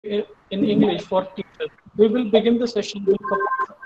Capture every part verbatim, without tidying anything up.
in in English for teachers. We will begin the session with a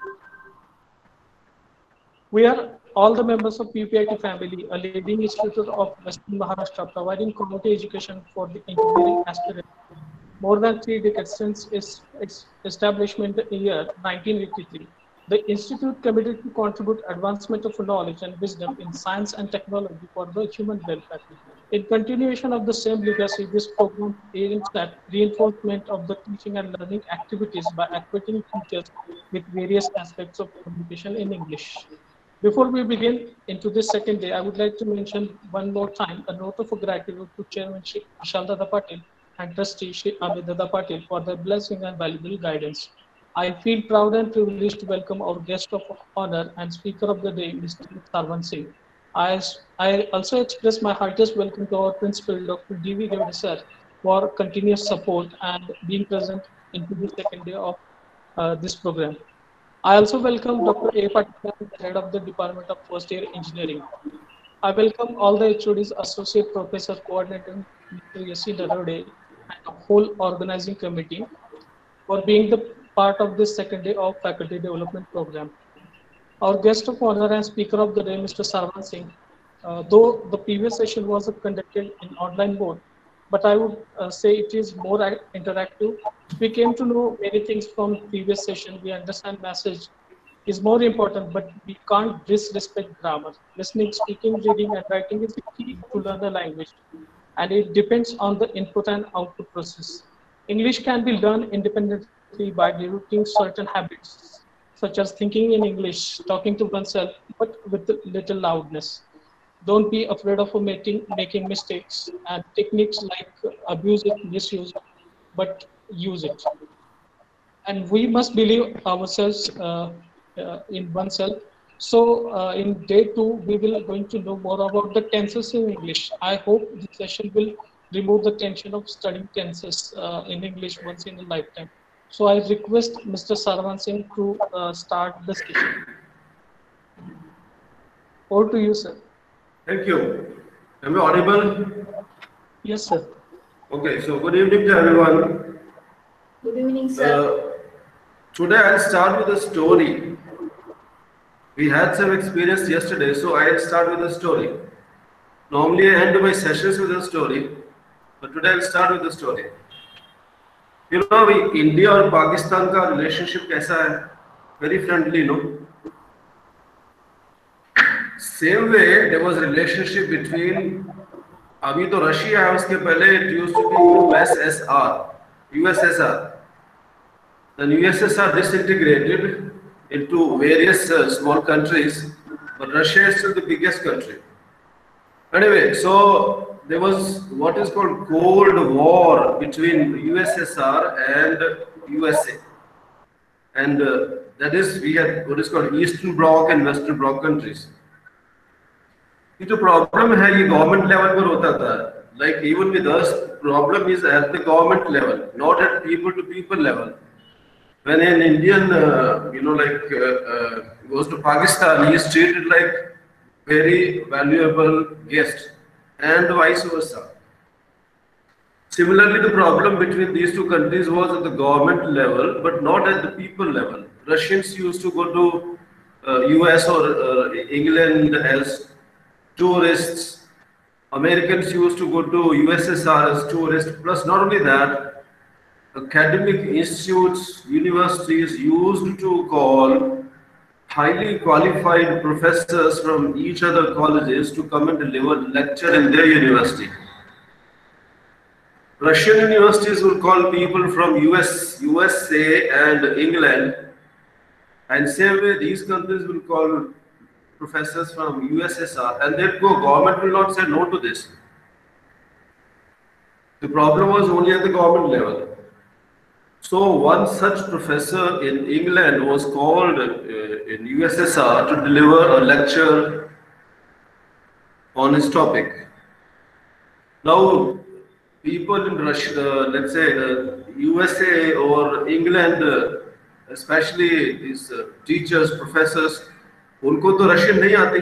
We are all the members of P P I T family, a leading institute of Western Maharashtra, providing quality education for the engineering aspirants. More than three decades since its, its establishment in the year nineteen eighty-three, the institute committed to contribute advancement of knowledge and wisdom in science and technology for the human welfare. In continuation of the same legacy, this program aims at reinforcement of the teaching and learning activities by equipping teachers with various aspects of communication in English. Before we begin into this second day, I would like to mention one more time a note of gratitude to Chairman Shri Vishal Dada Patil and Trustee Shri Amit Dada Patil for their blessing and valuable guidance. I feel proud and privileged to welcome our guest of honor and speaker of the day, Mister Sarwan Singh. I, I also express my heartiest welcome to our principal, Doctor D V Gevde sir, for continuous support and being present into the second day of uh, this program. I also welcome Doctor A. Patil, head of the Department of First Year Engineering. I welcome all the H O Ds, Associate Professor, Coordinator, Mister Yassi Narode, and the whole organizing committee for being the part of this second day of Faculty Development Program. Our guest of honor and speaker of the day, Mister Sarwan Singh, uh, though the previous session was conducted in online mode, but I would uh, say it is more interactive. We came to know many things from previous session. We understand message is more important, but we can't disrespect grammar. Listening, speaking, reading, and writing is the key to learn the language, and it depends on the input and output process. English can be learned independently by developing certain habits, such as thinking in English, talking to oneself, but with a little loudness. Don't be afraid of making, making mistakes, and techniques like abuse it, misuse, but use it. And we must believe ourselves uh, uh, in oneself. So uh, in day two, we will going to know more about the tenses in English. I hope this session will remove the tension of studying tenses uh, in English once in a lifetime. So I request Mister Sarwan Singh to uh, start the session. Over to you, sir. Thank you. Am I audible? Yes, sir. Okay, so good evening to everyone. Good evening, sir. Uh, today I'll start with a story. We had some experience yesterday, so I'll start with a story. Normally I end my sessions with a story, but today I'll start with a story. You know, we, India और पाकिस्तान का relationship कैसा है? Very friendly, no? Same way, there was a relationship between अभी तो Russia है, उसके पहले it used to be U S S R, U S S R. Then U S S R disintegrated into various uh, small countries, but Russia is still the biggest country. Anyway, so there was what is called Cold War between U S S R and U S A, and uh, that is we had what is called Eastern Bloc and Western Bloc countries. ये जो problem है ये government level पर होता था. Like even with us, problem is at the government level, not at people to people level. When an Indian, uh, you know, like uh, uh, goes to Pakistan, he is treated like very valuable guest, and vice versa. Similarly, the problem between these two countries was at the government level, but not at the people level. Russians used to go to uh, U S or uh, England as tourists. Americans used to go to U S S R as tourists. Plus, not only that, academic institutes, universities used to call highly qualified professors from each other colleges to come and deliver lecture in their university. Russian universities will call people from U S, U S A and England, and same way these countries will call professors from U S S R, and therefore government will not say no to this. The problem was only at the government level. So one such professor in England was called uh, in U S S R to deliver a lecture on his topic. Now, people in Russia, uh, let's say uh, U S A or England, uh, especially these uh, teachers, professors, उनको तो Russian नहीं आती.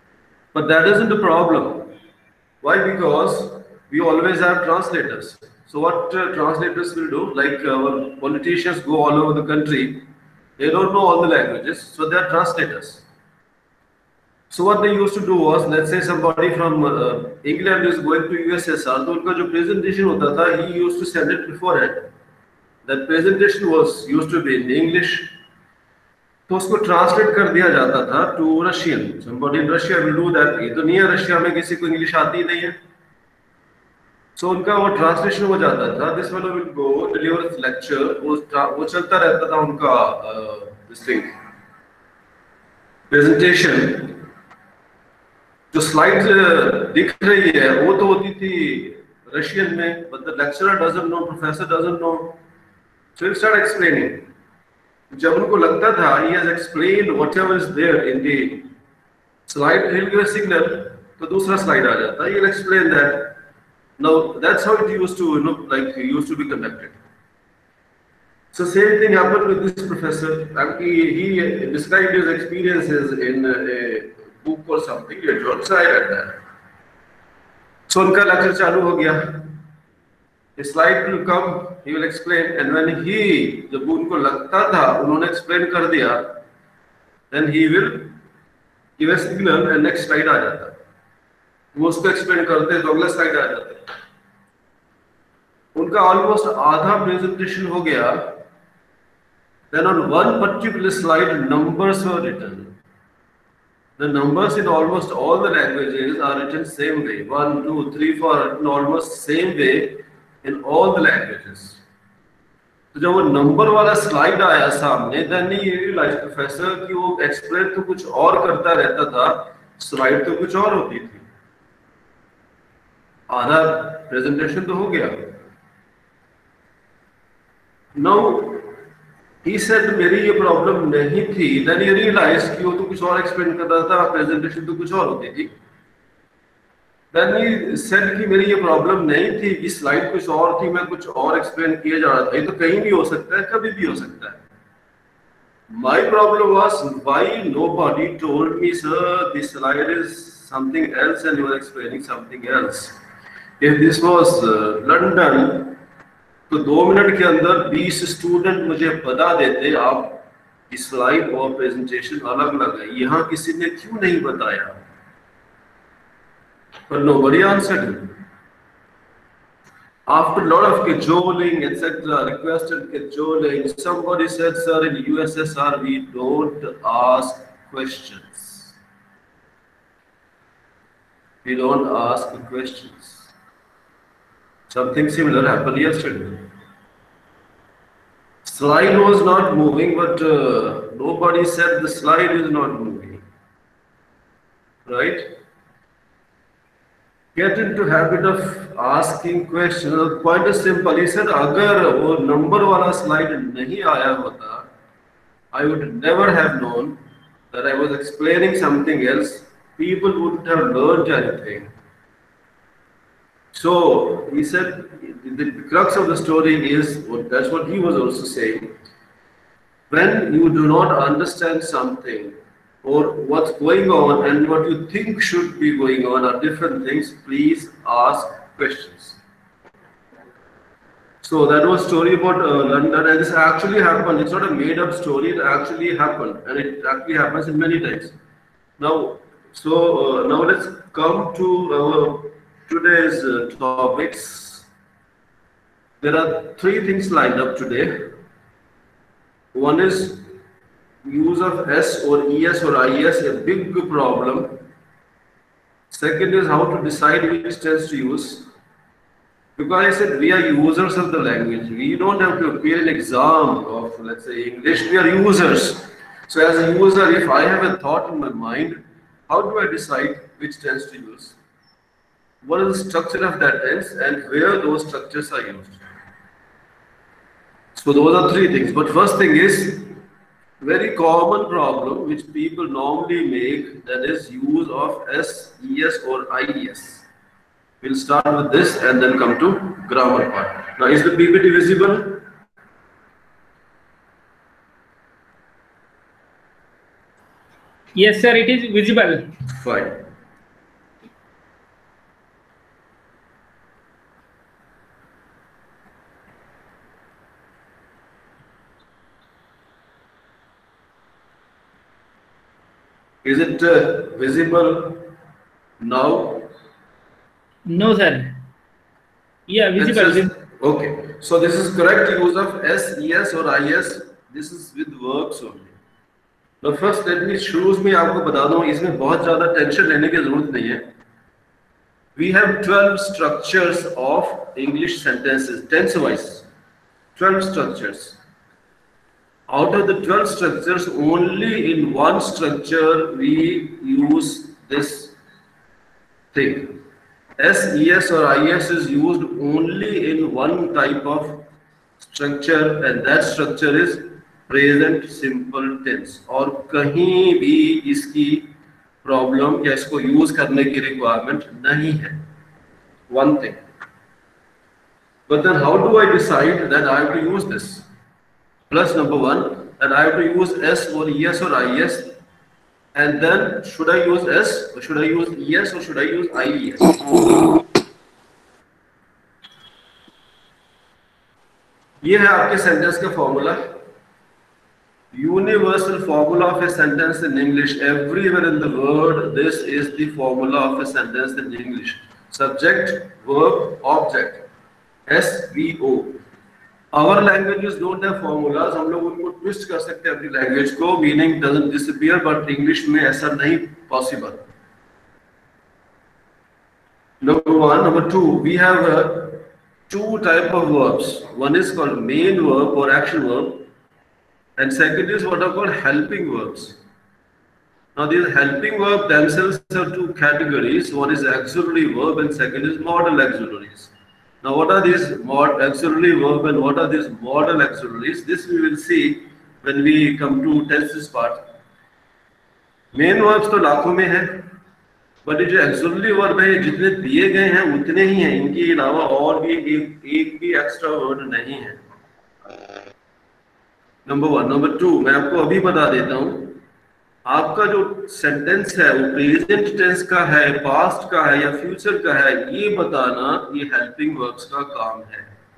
But that isn't the problem. Why? Because we always have translators. So what uh, translators will do, like our politicians go all over the country, they don't know all the languages, so they are translators. So what they used to do was, let's say somebody from uh, England is going to U S S R, तो उनका जो presentation होता था, he used to send it beforehand. That presentation was used to be in English. तो उसको translate कर दिया जाता था to Russian. Somebody in Russia will do that. ये तो नहीं है, रशिया में किसी को इंग्लिश आती ही नहीं है. So उनका वो ट्रांसलेशन हो जाता था. This fellow will go deliver his lecture. वो वो चलता रहता था उनका uh, this thing presentation. जो स्लाइड्स दिख रही है वो तो होती थी रशियन में, but the lecturer doesn't know, professor doesn't know. So he'll start explaining. जब उनको लगता था he has explained whatever is there in the slide, he'll give a signal, तो दूसरा slide आ जाता. He'll explain that. Now that's how it used to, you know, like it used to be conducted. So same thing happened with this professor. Actually, he described his experiences in a book or something. He wrote side at that. So उनका lecture चालू हो गया. A slide will come, he will explain, and when he, जब उनको लगता था उन्होंने explain कर दिया, then he will give a signal and next slide आ जाता. वो उसको explain करते तो अगला slide आ जाता. उनका almost आधा presentation हो गया. Then on one particular slide, numbers were written. The numbers in almost all the languages are written same way. One, two, three, four, written almost same way in all the languages. तो जब वो number वाला slide आया सामने, then he realized professor कि वो explain तो कुछ और करता रहता था, स्लाइड तो कुछ और होती थी. आधा प्रेजेंटेशन तो हो गया. Now he said मेरी ये प्रॉब्लम नहीं थी. Then he realized कि वो तो कुछ और एक्सप्लेन कर रहा था, प्रेजेंटेशन तो कुछ और होती थी. Then he said कि मेरी ये प्रॉब्लम नहीं थी कि स्लाइड कुछ और थी, मैं कुछ और एक्सप्लेन किए जा रहा था. ये तो कहीं भी हो सकता है, कभी भी हो सकता है. My problem was why nobody told me, sir, this slide is something else and you are explaining something else. If this was uh, London, तो दो मिनट के अंदर बीस स्टूडेंट मुझे बता देते आप स्लाइड और प्रेजेंटेशन अलग अलग है. यहाँ किसी ने क्यों नहीं बताया? But nobody answered him. After a lot of cajoling, et cetera, requested cajoling, somebody said, sir, in U S S R we don't ask questions. We don't ask questions. Something similar happened yesterday. Slide was not moving, but uh, nobody said the slide is not moving. Right? Get into habit of asking questions. The point is simple. He said, अगर वो number वाला slide नहीं आया होता, I would never have known that I was explaining something else. People wouldn't have learned anything. So he said, the crux of the story is, that's what he was also saying. When you do not understand something, or what's going on and what you think should be going on are different things, please ask questions. So that was a story about uh, London, and this actually happened. It's not a made up story, it actually happened, and it actually happens in many times. Now, so uh, now let's come to our today's uh, topics. There are three things lined up today. One is use of S or E S or I E S, a big problem. Second is how to decide which tense to use. Because I said we are users of the language. We don't have to appear an exam of, let's say, English. We are users. So as a user, if I have a thought in my mind, how do I decide which tense to use? What is the structure of that tense and where those structures are used? So those are three things. But first thing is, very common problem which people normally make, that is use of S, E S or I E S. We'll start with this and then come to grammar part. Now is the P P T visible? Yes sir, it is visible. Fine. Is it uh, visible now? No, sir. Yeah, visible. This is, okay. So this is correct use of S, E S or I S. This is with verbs only. Now first let me शुरू में आपको बता दूं, इसमें बहुत ज़्यादा tension लेने की जरूरत नहीं है. We have twelve structures of English sentences, tense wise. twelve structures. Out of the twelve structures, only in one structure we use this thing. S, E S or I S is used only in one type of structure, and that structure is present simple tense. और कहीं भी इसकी problem या इसको use करने की requirement नहीं है. One thing. But then how do I decide that I have to use this? Plus number one, that I have to use S or E S or I S, and then should I use S or should I use E S or should I use I E S? ये है आपके sentence का formula. Universal formula of a sentence in English. Everywhere in the world, this is the formula of a sentence in English. Subject, verb, object. S V O. Our languages don't have formulas. हम लोग उनको twist कर सकते हैं अपनी language को. Meaning doesn't disappear, but English में ऐसा नहीं possible. Number one, number two, we have uh, two type of verbs. One is called main verb or action verb, and second is what are called helping verbs. Now these helping verb themselves are two categories. One is auxiliary verb and second is modal auxiliaries. Now what are these mod auxiliary verb and what are these modal auxiliaries? This we will see when we come to tenses part. Main verbs तो लाखों में है, but ये जो auxiliary verb है जितने दिए गए हैं उतने ही हैं. इनके अलावा और भी एक एक भी एक्स्ट्रा वर्ड नहीं है. Number one. नंबर टू, मैं आपको अभी बता देता हूँ. आपका जो सेंटेंस है वो प्रेजेंट टेंस का है, पास्ट का है या फ्यूचर का है, ये बताना ये हेल्पिंग वर्ब्स का काम है.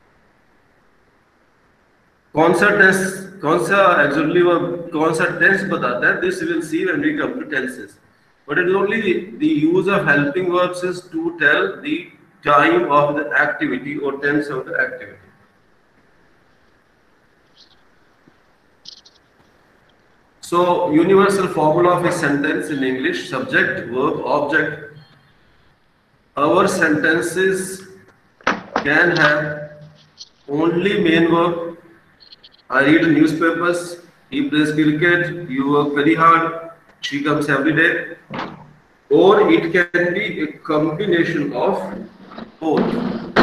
कौन सा टेंस, कौन सा ऑक्सिलरी वर्ब, कौन सा टेंस बताता है, this will see when we come to tenses. But it is only the use of helping verbs is to tell the time of the activity और tense of the activity. So, universal formula of a sentence in English: subject, verb, object. Our sentences can have only main verb. I read newspapers. He plays cricket. You work very hard. She comes every day. Or it can be a combination of both.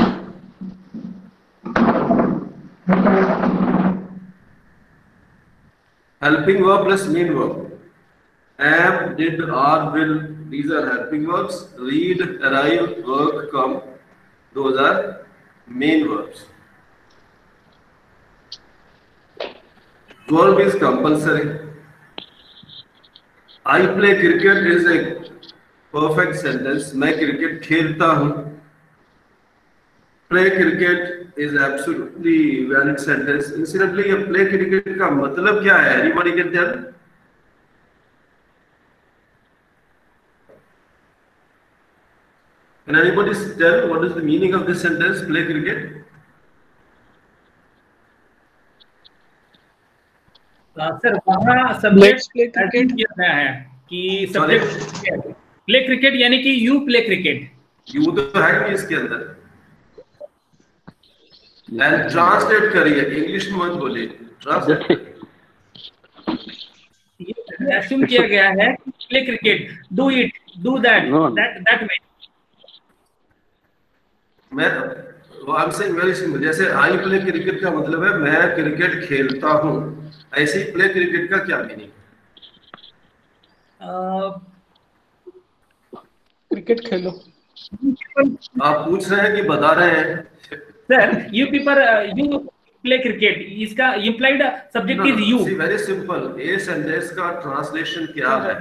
Helping verb plus main verb. Am, did, are, will. These are helping verbs. Read, arrive, work, come. Those are main verbs. Verb is compulsory. I play cricket is a perfect sentence. मैं cricket खेलता हूँ. Play cricket is absolutely valid sentence. Incidentally, ये play cricket का मतलब क्या है? Anybody can tell? Can anybody tell what is the meaning of this sentence? Play cricket. Sir वहाँ subject play cricket किया गया है कि सब्जेक्ट प्ले क्रिकेट यानी कि यू प्ले क्रिकेट. यू तो है नहीं इसके अंदर. एंड ट्रांसलेट करिए, इंग्लिश में मत बोलिए, ट्रांसलेट. ये assume किया गया है play cricket, do it, do that, that that way. मैं I am saying very simple. जैसे आई प्ले क्रिकेट का मतलब है मैं क्रिकेट खेलता हूँ. ऐसे ही प्ले क्रिकेट का क्या मीनिंग? क्रिकेट खेलो. आप पूछ रहे हैं कि बता रहे हैं? Sir you people you play cricket, इसका implied subject is you. See very simple. A sentence का ट्रांसलेशन क्या है?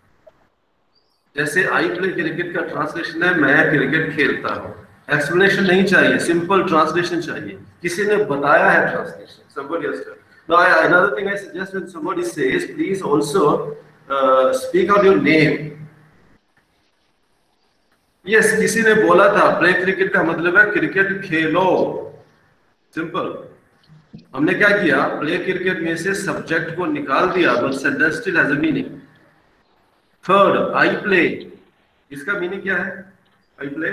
जैसे आई प्ले क्रिकेट का ट्रांसलेशन है मैं क्रिकेट खेलता हूँ. एक्सप्लेनेशन नहीं चाहिए, सिंपल ट्रांसलेशन चाहिए. किसी ने बताया है translation. somebody has told. Now another thing I suggest when somebody says, please also uh, speak out your name. Yes, किसी ने बोला था प्ले क्रिकेट का मतलब है क्रिकेट खेलो, सिंपल. हमने क्या किया, प्ले क्रिकेट में से सब्जेक्ट को निकाल दिया, but sentence still has a meaning. Third, I play, इसका मीनिंग क्या है? आई प्ले,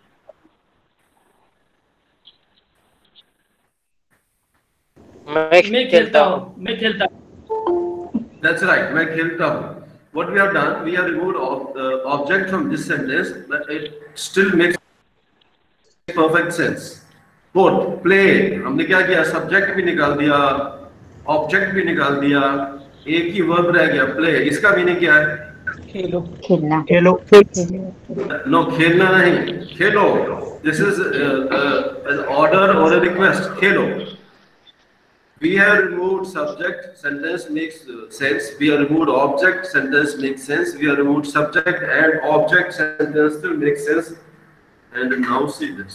मैं खेलता हूँ, मैं खेलता हूँ. That's right, मैं खेलता हूँ. What we have done, we have removed of the object from this sentence, but it still makes perfect sense. Fourth, play, हमने क्या किया, सब्जेक्ट भी निकाल दिया, ऑब्जेक्ट भी निकाल दिया, एक ही वर्ब रह गया, प्ले. इसका मीनिंग क्या है? खेलो, खेलना, खेलो, नो, खेलना नहीं, खेलो. This is uh, uh, an order or a request. Khelo. We have removed subject, sentence makes uh, sense. We have removed object, sentence makes sense. We have removed subject and object, sentence still makes sense. And now see this.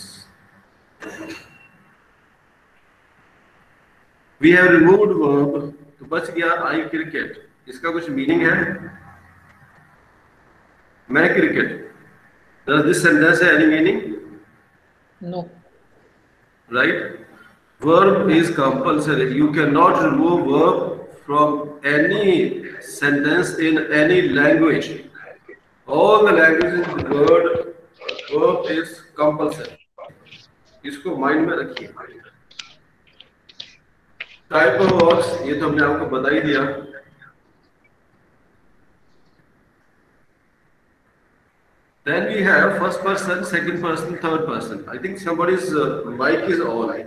We have removed verb. तो बच गया I cricket. इसका कुछ meaning है? मैं cricket. Does this sentence have any meaning? no, Right? Verb is compulsory. You cannot remove verb from any sentence in any language. All the languages, the word verb is compulsory. इसको mind में रखिए. Type of words, ये तो हमने आपको बता ही दिया. Then we have first person, second person, third person. I think somebody's uh, mic is on.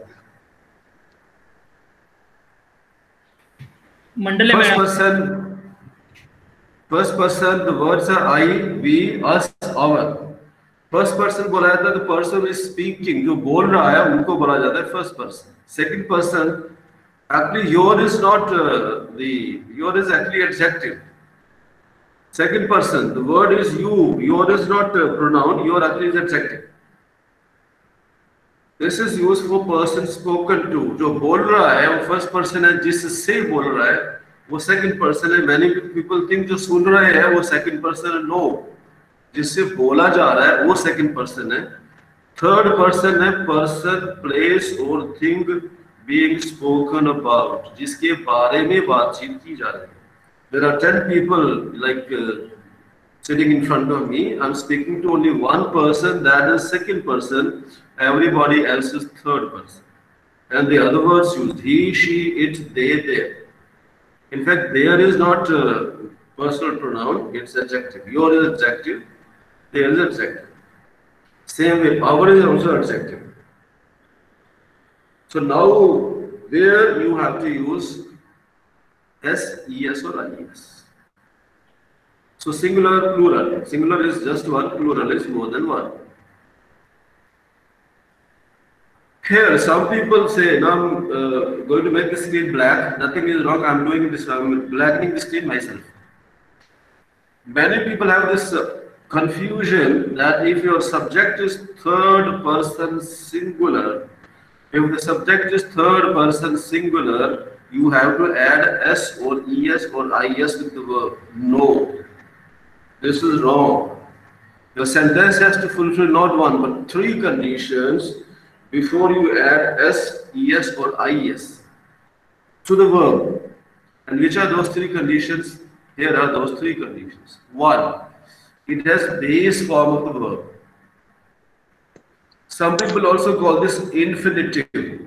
Mandle First में person, first person, the words are I, we, us, our. First person बोला जाता है, the person is speaking, जो बोल रहा है उनको बोला जाता है first person. Second person, actually your is not uh, the, your is actually adjective. Second person, the word is you, your is not uh, pronoun, your actually is adjective. This is used for person spoken to. जो बोल रहा है वो first person है, जिससे बोल रहा है वो second person है. Many people think जो सुन रहे हैं वो second person है. No, जिससे बोला जा रहा है वो second person है. Third person है person, place or thing being spoken about, जिसके बारे में बातचीत की जा रही है. There are ten people like uh, sitting in front of me. I'm speaking to only one person, that is second person. Everybody else is third person. And the other words used, he, she, it, they, there. In fact, there is not a personal pronoun, it's adjective. Your is adjective, there is adjective. Same way, our is also adjective. So now, there you have to use S, E S or I E S. So singular, plural. Singular is just one, plural is more than one. Here, some people say, now I'm uh, going to make the screen black. Nothing is wrong, I'm doing this, I'm blackening the screen myself. Many people have this uh, confusion that if your subject is third person singular, if the subject is third person singular, you have to add S or E S or I E S with the verb. No, this is wrong. Your sentence has to fulfill not one but three conditions before you add S, E S or I E S to the verb. And which are those three conditions? Here are those three conditions. One, it has base form of the verb. Some people also call this infinitive.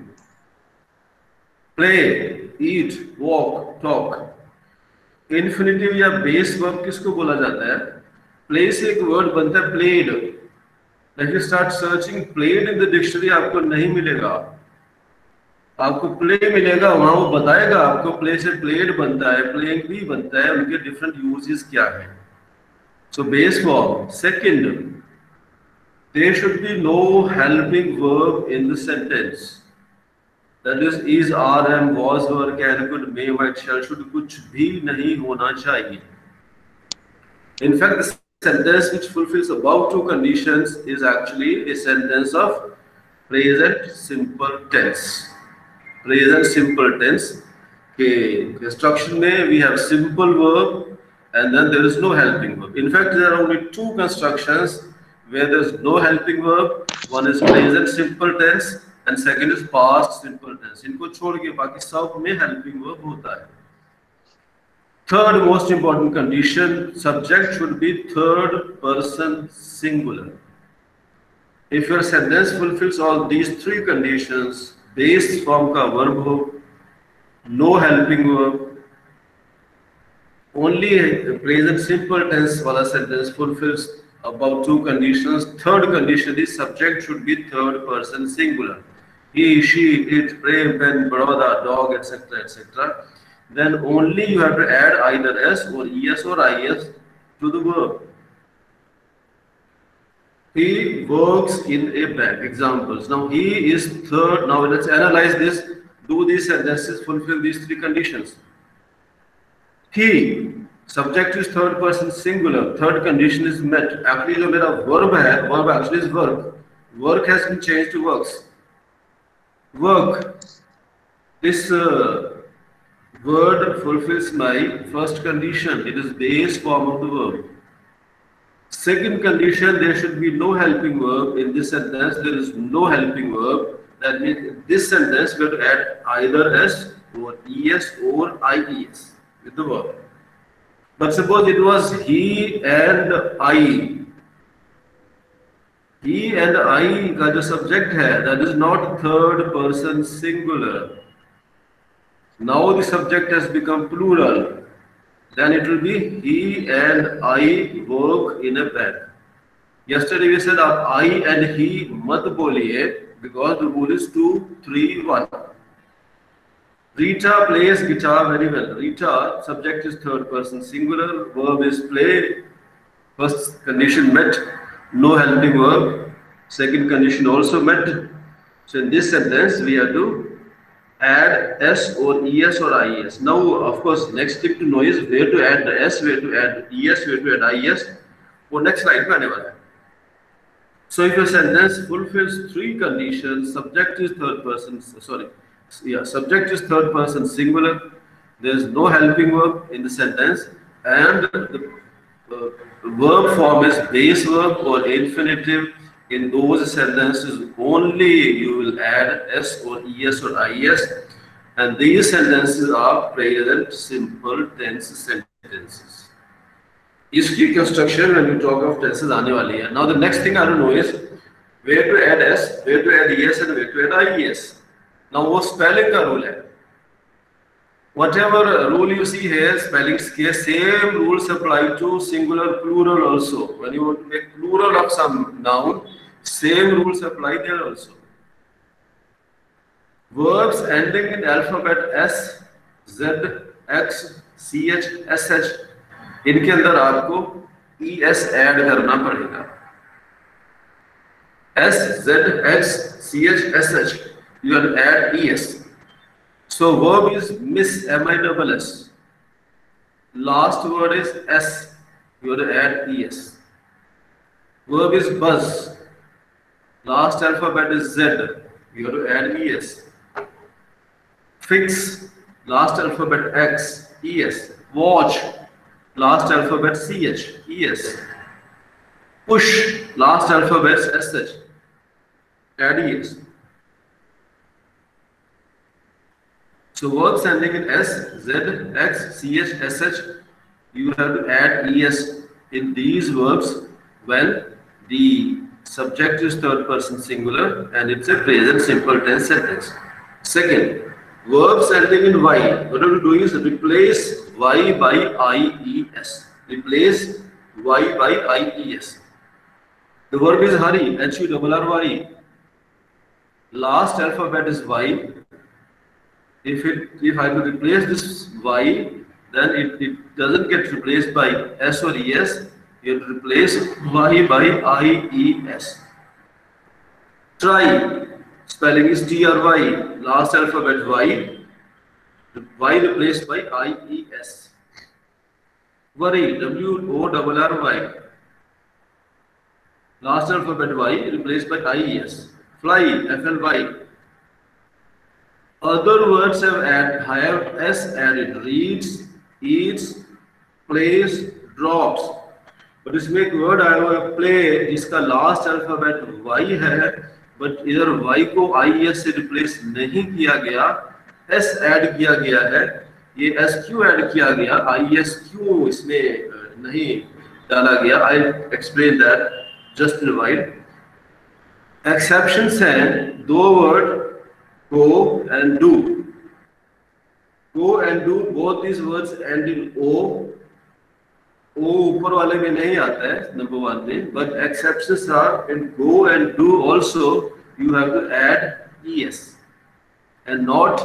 Play, eat, walk, talk. Infinitive या base verb किसको बोला जाता है? Play से एक word बनता है played. If you start searching played in the dictionary, आपको नहीं मिलेगा. आपको play मिलेगा, वहाँ वो बताएगा आपको play से played बनता है, playing भी बनता है, उनके different uses क्या हैं. So base form. Second, there should be no helping verb in the sentence. That is, is, are, am, was, were, can, could, may, might, shall, should, कुछ भी नहीं होना चाहिए. In fact, the sentence which fulfills above two conditions is actually a sentence of present simple tense. Present simple tense के construction में we have simple verb and then there is no helping verb. In fact, there are only two constructions where there is no helping verb. One is present simple tense and second is past simple tense. इनको छोड़ के बाकी सब में helping verb होता है. Third most important condition, subject should be third person singular. If your sentence fulfills all these three conditions, base form का verb हो, no helping verb, only present simple tense वाला sentence fulfills about two conditions. Third condition is subject should be third person singular. He, she, it, prem, pen, brother, dog, et cetera, et cetera. Then only you have to add either s or es or is to the verb. He works in a bank. Examples. Now he is third. Now let's analyze this. Do these sentences fulfill these three conditions? He, subject is third person singular. Third condition is met. Actually, जो मेरा verb है, verb actually is work. Work has been changed to works. Work. This uh, word fulfills my first condition. It is base form of the verb. Second condition, there should be no helping verb. In this sentence, there is no helping verb. That means in this sentence, we have to add either s or es or ies with the verb. But suppose it was he and I. He and I का जो subject है, that is not third person singular. Now the subject has become plural. Then it will be he and I work in a bank. Yesterday we said आप I and he मत बोलिए because the rule is two, three, one. Rita plays guitar very well. Rita, subject is third person singular, verb is play. First condition met, no helping verb. Second condition also met. So in this sentence we have to add s or es or ies. Now of course next thing to know is where to add the s, where to add es, where to add ies. वो next slide में आने वाला है. So if your sentence fulfills three conditions, subject is third person, sorry, yeah, subject is third person singular, there is no helping verb in the sentence, and the uh, verb form is base verb or infinitive. In those sentences only you will add s or es or ies, and these sentences are present simple tense sentences. इसकी construction when we talk of tenses आने वाली है. Now the next thing I don't know is where to add s, where to add es, and where to add ies. Now वो spelling का rule है. Whatever rule you see here, spellings के same rules apply to singular, plural also. When you want to make plural of some noun, same rules apply there also. Verbs ending in alphabet s, z, x, ch, sh, इनके अंदर आपको es add करना पड़ेगा. s, z, x, ch, sh, you have to add es. So verb is miss, M I double S. Last word is s, you have to add es. Verb is buzz. Last alphabet is z, you have to add es. Fix, last alphabet x, es. Watch, last alphabet ch, es. Push, last alphabet sh, add es. So verbs ending in s, z, x, ch, sh, you have to add es in these verbs when the subject is third person singular and it's a present simple tense sentence. Second, verbs ending in y, what you have to do is replace y by ies. Replace y by ies. The verb is hurry, H U R R Y. Last alphabet is y. If it if I will replace this y, then it, it doesn't get replaced by s or es. You have to replace y by ies. Try, spelling is T R Y. Last alphabet y. Y replaced by ies. Worry, W O R R Y. Last alphabet y replaced by ies. Fly, F L Y. Other words have add have s added. Reads, eats, plays, drops. But इसमें एक word आया हुआ है play, जिसका last alphabet Y है, but इधर Y को I S से रिप्लेस नहीं किया गया, एस ऐड किया गया है। ये एस क्यू ऐड किया गया, आई एस क्यू इसमें नहीं डाला गया। I explain that just in while. Exceptions हैं दो word, go and do. Go and do, both these words and in O. O ऊपर वाले में नहीं आता है नंबर वन में, but exceptions are in go and do also you have to add ES and not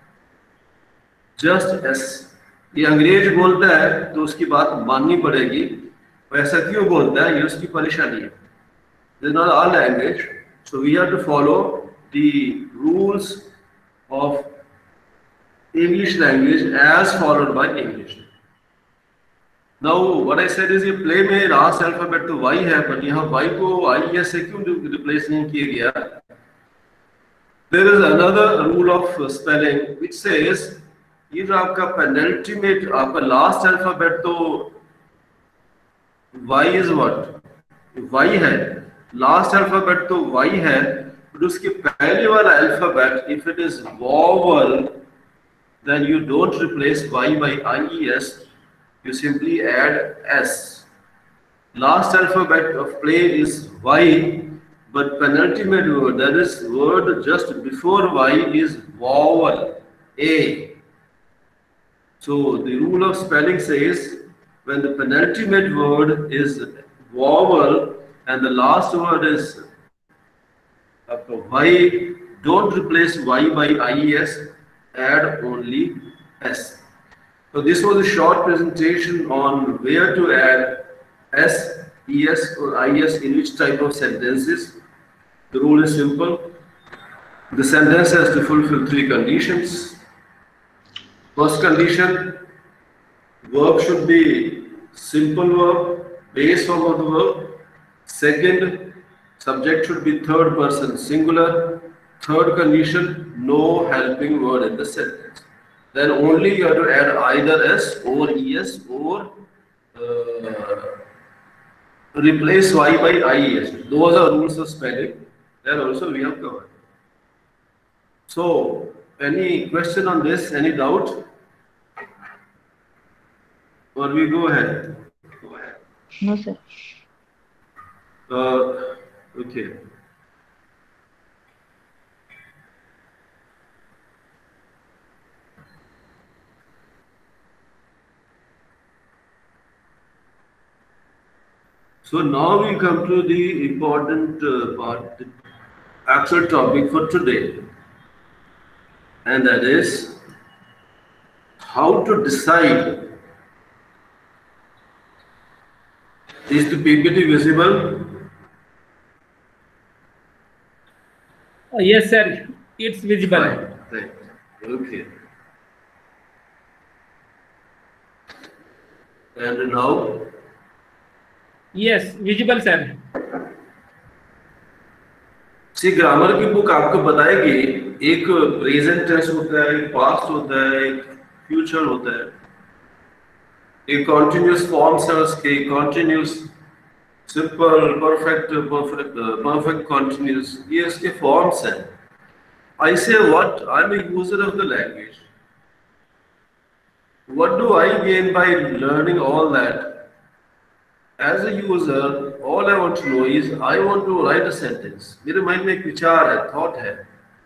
just S. ये अंग्रेज बोलता है तो उसकी बात माननी पड़ेगी, ऐसा क्यों बोलता है ये उसकी परेशानी है। This is not our language, so we have to follow the rules of English language as followed by English. Now what I said is ये play में last alphabet तो Y है, but यहाँ Y को I S से क्यों replace नहीं किया गया? There is another rule of spelling which says ये जो आपका penultimate, आपका last alphabet तो Y is what? Y है, last alphabet तो Y है, but उसके पहले वाला alphabet if it is vowel then you don't replace Y by I E S, you simply add S. Last alphabet of play is Y, but penultimate word, that is word just before Y, is vowel, A. So the rule of spelling says when the penultimate word is vowel and the last word is Y, don't replace Y by I E S, add only S. So this was a short presentation on where to add S, E S or I S in which type of sentences. The rule is simple. The sentence has to fulfill three conditions. First condition, verb should be simple verb, base form of the verb. Second, subject should be third person singular. Third condition, no helping word in the sentence. Then only you have to add either S or E S or uh, replace Y by I E S. Those are rules of spelling. That also we have covered. So, any question on this? Any doubt? Or we go ahead? Go ahead. No, sir. Uh, okay. So now we come to the important uh, part, the actual topic for today, and that is how to decide. Is the P P T visible? Uh, yes, sir. It's visible. Fine. Right. Okay. And now. Yes, visible, sir. See grammar की book आपको बताएगी एक present tense होता है, एक past होता है, एक फ्यूचर होता है, एक कॉन्टिन्यूस फॉर्म्स है उसके, continuous, simple, perfect, perfect, perfect continuous, ये इसके फॉर्म्स हैं। I say what? I'm a user of the language. What do I gain by learning all that? As a user, all I want to know is I want to write a sentence. मेरे mind में एक विचार है, thought है.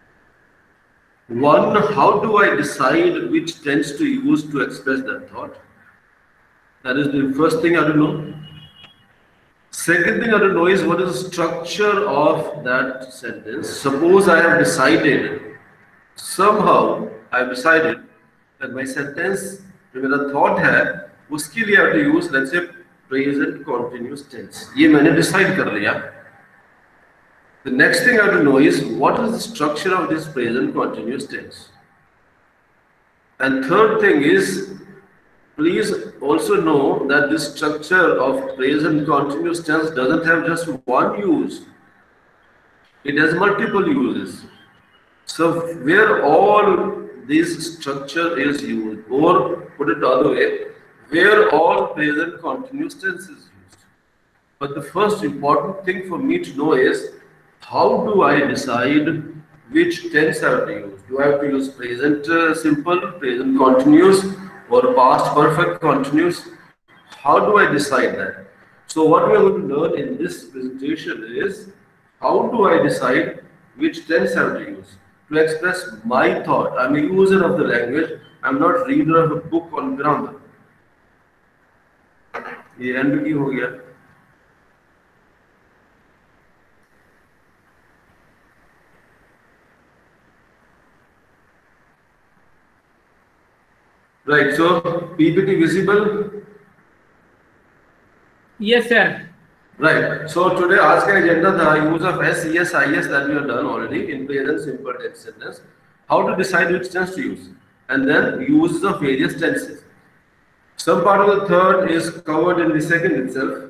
One, how do I decide which tense to use to express that thought? That is the first thing I have to know. Second thing I have to know is what is the structure of that sentence. Suppose I have decided, somehow I have decided that my sentence, जो मेरा thought है, उसके लिए I have to use, let's say, present continuous tense. ये मैंने decide कर लिया. The next thing I have to know is what is the structure of this present continuous tense. And third thing is, please also know that this structure of present continuous tense doesn't have just one use. It has multiple uses. So where all this structure is used, or put it the other way, where all present continuous tense is used. But the first important thing for me to know is how do I decide which tense I have to use? Do I have to use present uh, simple, present continuous, or past perfect continuous? How do I decide that? So what we are going to learn in this presentation is how do I decide which tense I have to use to express my thought. I'm a user of the language. I'm not reader of a book on grammar. ये end की हो गया. Right, so P P T visible? Yes, sir. Right, so today आज का agenda था use of S, E S, I S that we have done already in present simple tense sentence. How to decide which tense to use, and then uses of various tenses. Some part of the third is covered in the second itself.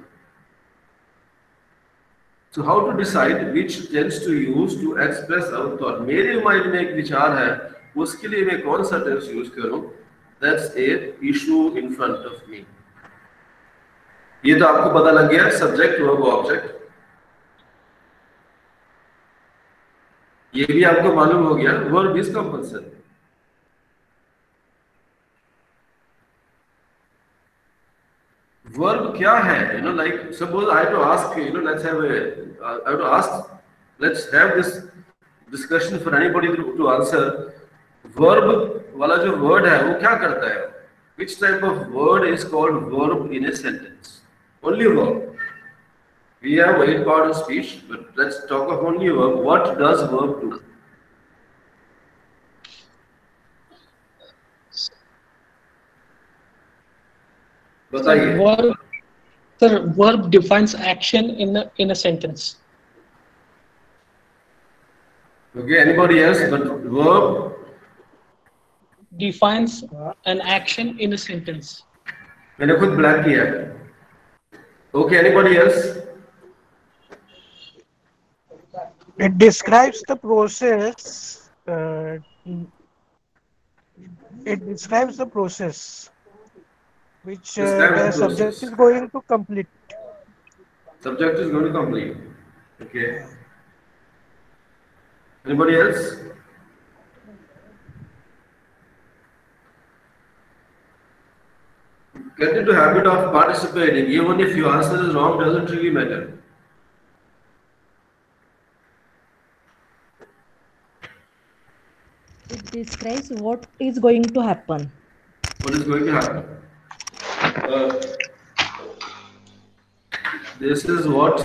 So how to decide which tense to use to express our thought? मेरे mind में एक विचार है, उसके लिए मैं कौन सा tense use करूं? That's a issue in front of me. ये तो आपको पता लग गया subject verb object. ये भी आपको मालूम हो गया verb is compulsory. Verb क्या है? You know, like suppose I have to ask, you know, let's have a, uh, I have to ask, let's have this discussion for anybody to, to answer. Verb वाला जो word है वो क्या करता है? Which type of word is called verb in a sentence? Only verb. We have eight part of speech, but let's talk of only verb. What does verb do? बताइए. Verb, sir, verb defines action in a, in a sentence. Okay, anybody else? But verb Defines an action in a sentence. मैंने खुद black किया है. Okay, anybody else? It describes the process. Uh, it describes the process which uh, Describe the the subject process. is going to complete. Subject is going to complete. Okay. Anybody else? Get into habit of participating. Even if your answer is wrong, doesn't really matter. It describes what is going to happen. What is going to happen? Uh, this is what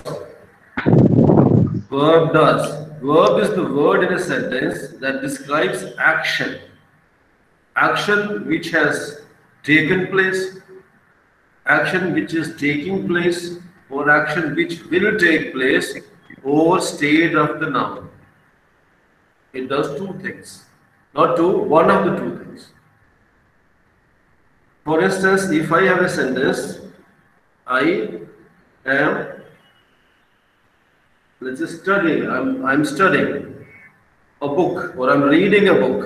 verb does. Verb is the word in a sentence that describes action. Action which has taken place, action which is taking place, or action which will take place, or state of the noun. It does two things. Not two, one of the two things. For instance, if I have a sentence, I am, let's say studying, I'm, I'm studying a book, or I'm reading a book.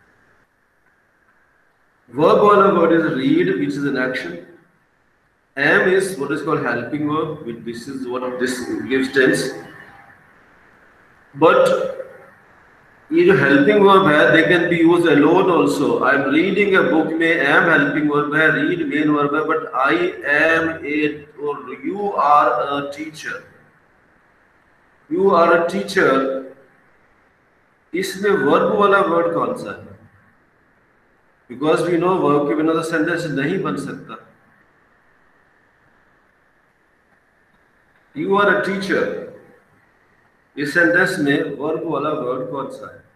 Verb wala word is read, which is an action. Am is what is called helping verb, which this is what this gives tense. But ये जो helping verb है, they can be used alone also. I'm reading a book में am helping verb है, read main verb है, but I am a, or you are a teacher. You are a teacher. इसमें verb वाला word कौन सा है? Because we know verb के बिना तो sentence नहीं बन सकता. You are a teacher. इस सेंटेंस में वर्ब वाला वर्ड कौन सा है?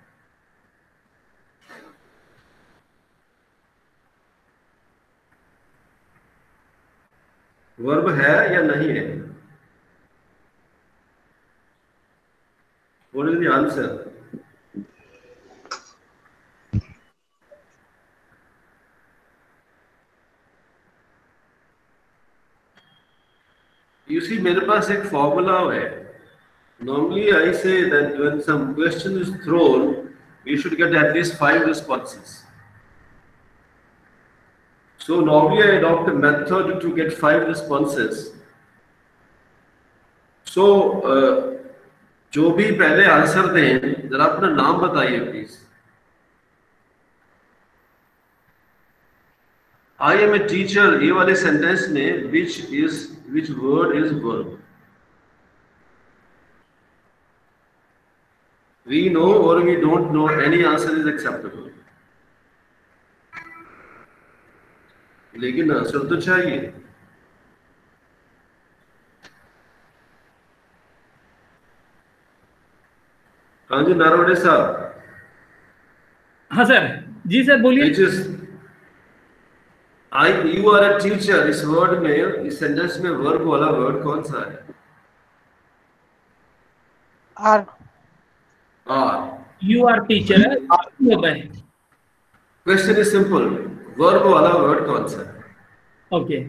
वर्ब है या नहीं है? What is the answer? You see, मेरे पास एक फॉर्मूला है. Normally, I say that when some question is thrown, we should get at least five responses. So normally I adopt a method to get five responses. So uh, जो भी पहले answer दें जरा अपना नाम बताइए please. I am a teacher. ये वाले सेंटेंस में which is which word is verb? We know or we don't know, any answer is acceptable. लेकिन आंसर तो चाहिए. हाँ जी नारोडे साहब. हाँ सर. जी सर बोलिए. Which is I you are a teacher. इस वर्ड में इस सेंटेंस में वर्ब वाला वर्ड कौन सा है? Are. Are. You are teacher है. Question is simple. वर्ब वाला वर्ड कौन सा है? Okay.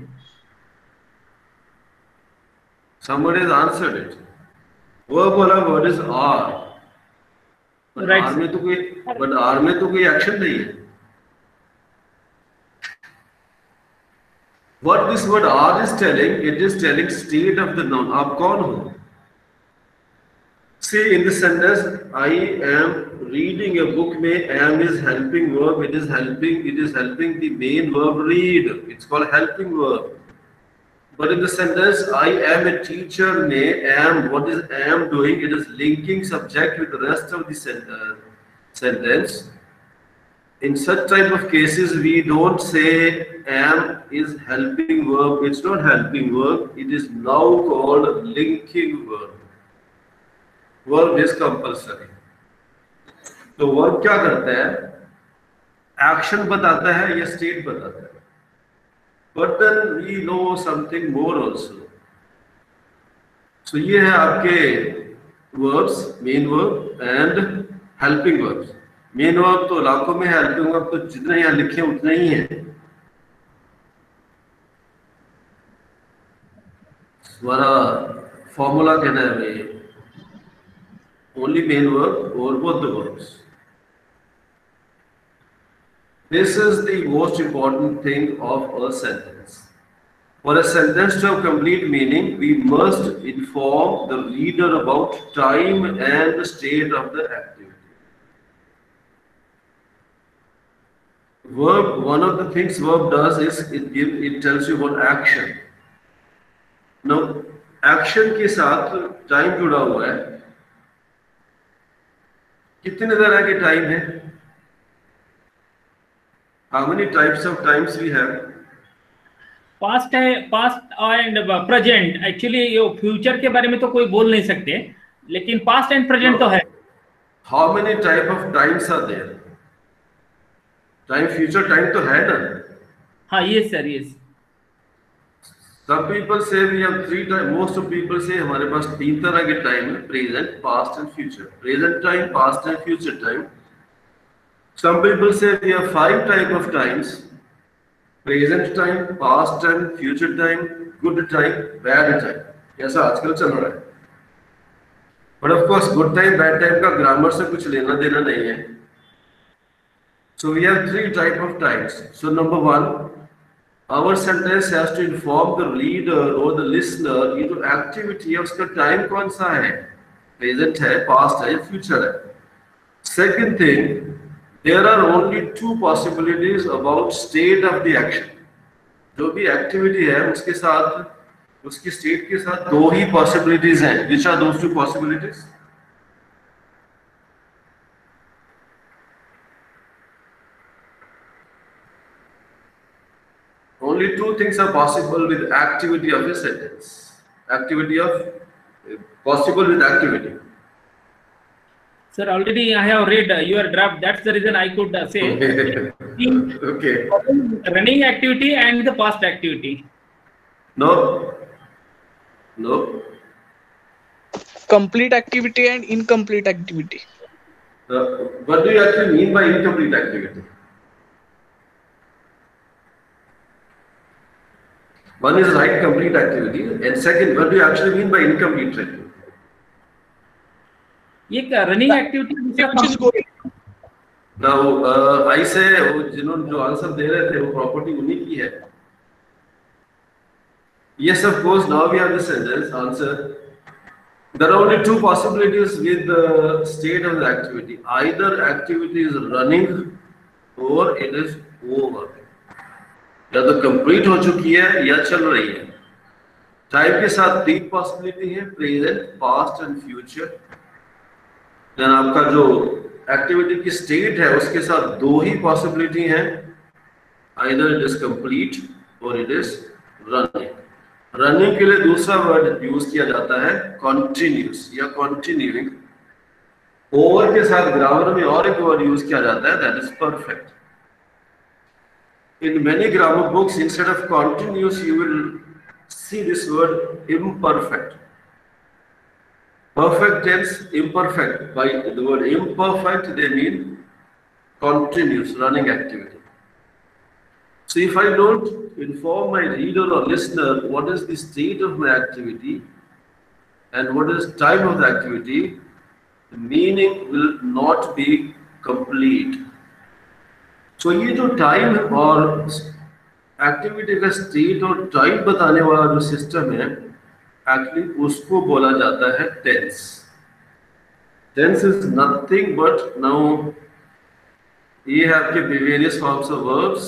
Somebody has answered it. Verb वाला word is are. But Right. are में तो कोई but are में तो कोई एक्शन नहीं है. What this word are is telling, it is telling state of the noun. आप कौन हो? See in the sentence, I am reading a book. में am is helping verb. It is helping. It is helping the main verb read. It's called helping verb. But in the sentence, I am a teacher. में am, what is am doing? It is linking subject with the rest of the sen uh, sentence. In such type of cases, we don't say am is helping verb. It's not helping verb. It is now called linking verb. Verb is compulsory. तो verb क्या करता है? Action बताता है या state बताता है? But then we know something more also. So ये है आपके verbs, main verb and helping verbs. Main verb तो लाखों में है, helping verb तो जितने यहाँ लिखे हैं उतने ही हैं. हमारा फॉर्मूला कहना है भाई only main verb or both the verbs. This is the most important thing of a sentence. For a sentence to have complete meaning, we must inform the reader about time and the state of the activity. Verb, one of the things verb does is it give, it tells you about action. Now, action के साथ time जुड़ा हुआ है. कितने तरह के time है? How many types of times we have? Past है, past and present. Actually ये future के बारे में तो कोई बोल नहीं सकते, लेकिन past and present तो है. How many type of times are there? Time, future time तो है ना? हाँ, yes sir, yes. Some people say we have three times. Most of people say हमारे पास तीन तरह के टाइम है: present, past and future. Present time, past and future time. Some people say we have five type of times: present time, past time, future time, good time, bad time. ऐसा आजकल चल रहा है. But of course, good time, bad time का grammar से कुछ लेना देना नहीं है. So we have three type of times. So number one, our sentence has to inform the reader or the listener into activity of उसका time कौन सा है, present है, past है, future है. Second thing, there are only two possibilities about state of the action. जो भी activity है उसके साथ उसकी state के साथ दो ही possibilities हैं. Which are those two possibilities? Only two things are possible with activity of a sentence. Activity of possible with activity. Sir, already I have read uh, your draft. That's the reason I could uh, say Okay. running activity and the past activity. No. No. Complete activity and incomplete activity. Uh, what do you actually mean by incomplete activity? One is right complete activity, and second, what do you actually mean by incomplete activity? ये running activity Which is going. Now I say जिन्होंने जो answer दे रहे थे वो property उन्हीं की है. Yes, of course. Now we have the sentence answer. There are only two possibilities with the state of the activity. Either activity is running or it is over. या तो कंप्लीट हो चुकी है या चल रही है. टाइम के साथ तीन पॉसिबिलिटी है, present, past and future. Then आपका जो एक्टिविटी की स्टेट है उसके साथ दो ही पॉसिबिलिटी है, आइदर इट इज कंप्लीट और इट इज रनिंग. रनिंग के लिए दूसरा वर्ड यूज किया जाता है कॉन्टिन्यूस या कॉन्टिन्यूइंग. ओवर के साथ ग्रामर में और एक वर्ड यूज किया जाता है, that is perfect. In many grammar books instead of continuous you will see this word imperfect. Perfect tense, imperfect. By the word imperfect, they mean continuous running activity. So if I don't inform my reader or listener what is the state of my activity and what is time of the activity, the meaning will not be complete. So ये जो time और activity का state और time बताने वाला जो system है, actually उसको बोला जाता है tense. Tense is nothing but, now ये है आपके various forms of verbs.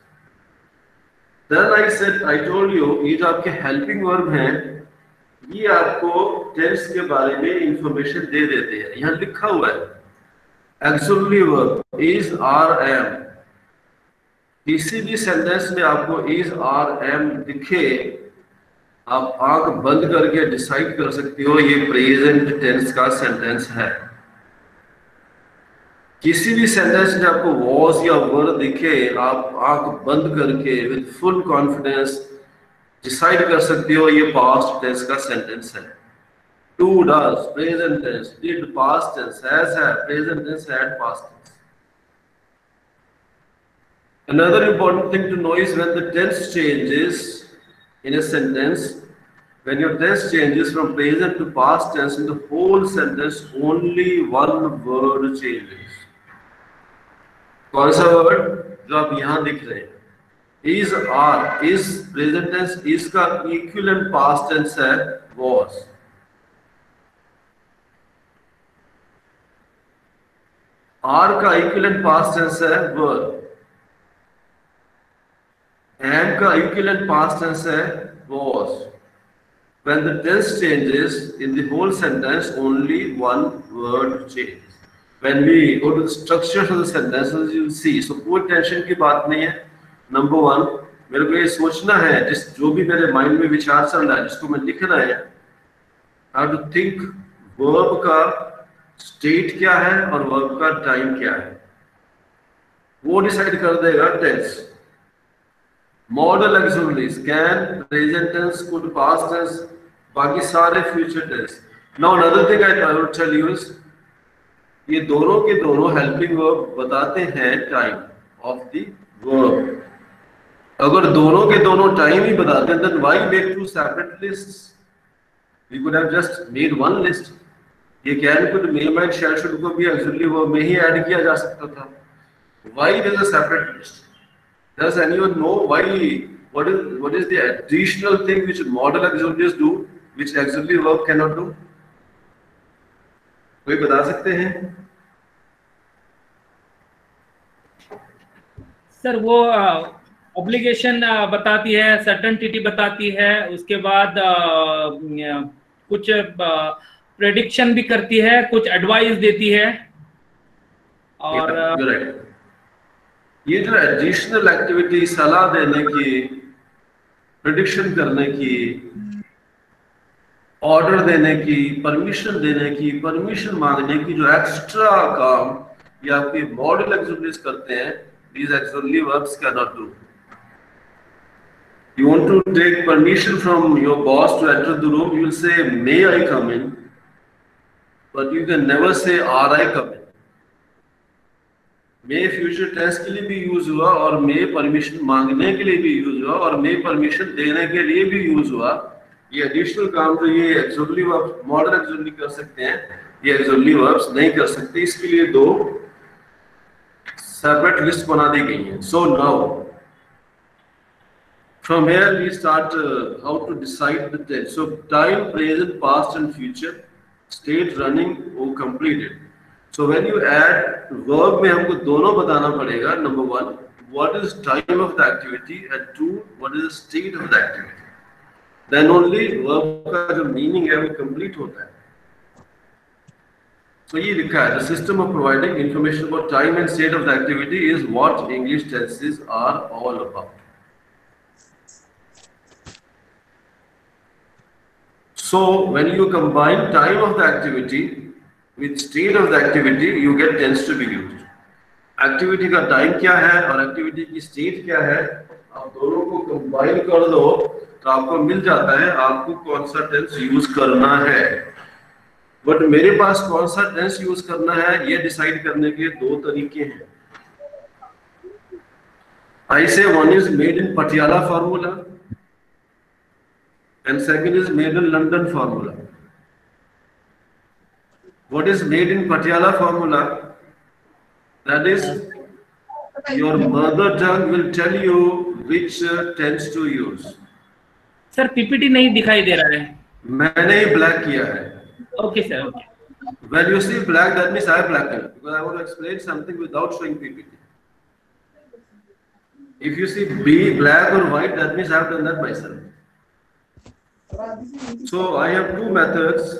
Then I said, I told you, ये जो आपके हेल्पिंग वर्ब हैं ये आपको टेंस के बारे में इंफॉर्मेशन दे देते हैं. यहाँ लिखा हुआ है actually verb is, are, am. किसी भी सेंटेंस में आपको इज, आर, एम दिखे, आप आंख बंद करके डिसाइड कर सकते हो ये प्रेजेंट टेंस का सेंटेंस है. किसी भी सेंटेंस में आपको वॉज या वर दिखे, आप आंख बंद करके विद फुल कॉन्फिडेंस डिसाइड कर सकते हो ये पास्ट टेंस का सेंटेंस है. Two does present tense, did past tense, has है present tense, had past tense. Another important thing to know is when the tense changes in a sentence, when your tense changes from present to past tense, in the whole sentence only one word changes. कौन सा word जो आप यहां दिख रहे हैं? is, are. is present tense, is का equivalent past tense है was. are का इक्विवेलेंट पास्ट टेंस है were. am का इक्विवेलेंट पास्ट टेंस है was. When the tense changes in the whole sentence, only one word changes. When we go to the structure of the sentences, you will see. So कोई tension की बात नहीं है. Number one, मेरे को ये सोचना है, जिस जो भी मेरे माइंड में विचार चल रहा है, जिसको मैं लिखना है, how to think verb का स्टेट क्या है और वर्ब का टाइम क्या है, वो डिसाइड कर देगा tense. Modal auxiliaries, can, present tense, could, past tense, बाकी सारे future tense. Now another thing I will tell you is, ये दोनों के दोनों हेल्पिंग वर्ब बताते हैं टाइम ऑफ द वर्ब. अगर दोनों के दोनों टाइम ही बताते हैं, then why make two separate lists? We could have just made one list. ये can, could, may, might, shall, should को भी एक्चुअली वर्ब में ही ऐड किया जा सकता था. Why there is a separate list? Does anyone know why? What is what is the additional thing which modal auxiliaries do, which auxiliary verb cannot do? कोई बता सकते हैं? सर वो ऑब्लिगेशन बताती है, सर्टेनिटी बताती है, उसके बाद uh, कुछ प्रेडिक्शन uh, भी करती है, कुछ एडवाइस देती है. और yeah, ये जो एडिशनल एक्टिविटी, सलाह देने की, प्रेडिक्शन करने की, ऑर्डर देने की, परमिशन देने की, परमिशन मांगने की, जो एक्स्ट्रा काम ये आपके मॉडल एक्सुअलीज करते हैं, these auxiliary verbs cannot do. You want to take permission from your boss to enter the room, you will say, may I come in? But you can never say, are I come in? May future tense के लिए भी use हुआ और मे permission मांगने के लिए भी use हुआ और मे परमिशन देने के लिए भी यूज हुआ. ये एडिशनल काम जो ये एक्सुअली वर्ब्स, मॉडल एक्सुअली कर सकते हैं, ये एक्सुअली वर्ब्स नहीं कर सकते. इसके लिए दो सेपरेट लिस्ट बना दी गई है. So now from here we start uh, how to decide the tense. So time, present, past and future, state, running or completed. So when you add verb में हमको दोनों बताना पड़ेगा. Number one, what is time of the activity, and two, what is the state of the activity. Then only verb का जो meaning है वो complete होता है. So ये लिखा है, the system of providing information about time and state of the activity is what English tenses are all about. So when you combine time of the activity with state of the activity, you get tense to be used. Activity का time क्या है और activity की state क्या है, आप दोनों को combine कर दो तो आपको मिल जाता है आपको कौन सा tense use करना है. But मेरे पास कौन सा tense use करना है ये decide करने के दो तरीके हैं. I say one is made in Patiala formula. And second is made in London formula. What is made in Patiala formula? That is, your mother tongue will tell you which uh, tense to use. Sir PPT नहीं दिखाई दे रहा है. मैंने ही black किया है. Okay sir. Okay. When you see black, that means I blacked it because I want to explain something without showing P P T. If you see B black or white, that means I have done that myself. So I have two methods.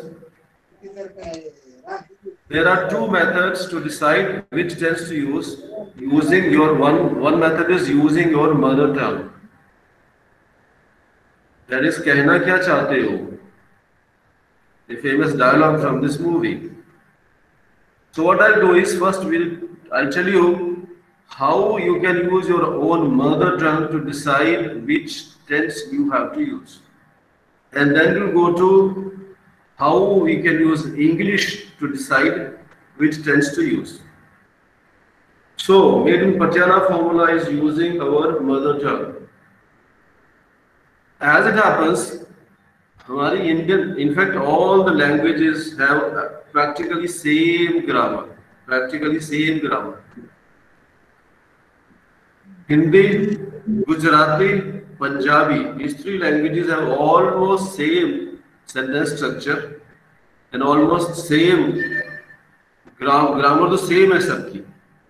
There are two methods to decide which tense to use. Using your one one method is using your mother tongue. That is कहना क्या चाहते हो? The famous dialogue from this movie. So what I'll do is first we'll I'll tell you how you can use your own mother tongue to decide which tense you have to use. And then we'll go to how we can use English to decide which tense to use. So, made in Patiala formula is using our mother tongue. As it happens, हमारी Indian, in fact, all the languages have practically same grammar. Practically same grammar. Hindi, Gujarati, Punjabi, these three languages have almost same sentence structure and almost same gram grammar, the same as सबकी.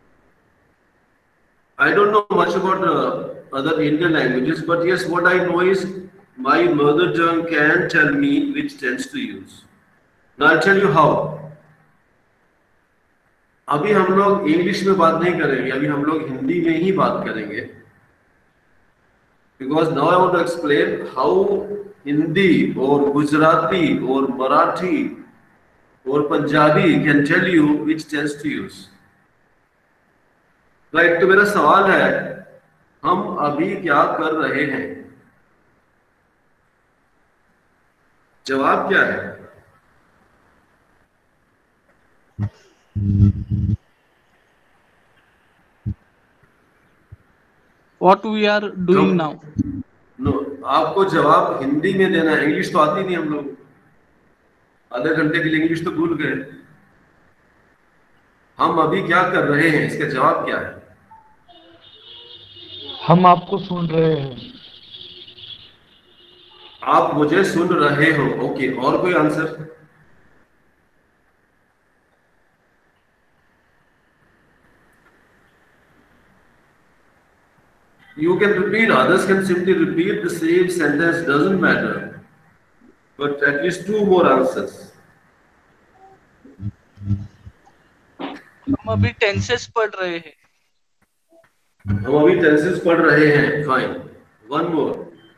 I don't know much about uh, other Indian languages, but yes, what I know is my mother tongue can tell me which tense to use. Now I'll tell you how. अभी हम लोग English में बात नहीं करेंगे, अभी हम लोग हिंदी में ही बात करेंगे. Because now I want to explain how Hindi or Gujarati or Marathi or Punjabi can tell you which tense to use. Right? तो मेरा सवाल है, हम अभी क्या कर रहे हैं? जवाब क्या है? What we are doing now? No, आपको जवाब हिंदी में देना है. इंग्लिश तो आती नहीं, हम लोग आधे घंटे के लिए इंग्लिश तो भूल गए. हम अभी क्या कर रहे हैं, इसका जवाब क्या है? हम आपको सुन रहे हैं. आप मुझे सुन रहे हो. ओके, और कोई answer? You can repeat, others can simply repeat the same sentence, doesn't matter. But at least two more answers. हम अभी टेंसेस पढ़ रहे हैं. हम अभी टेंसेस पढ़ रहे हैं. फाइन. One more.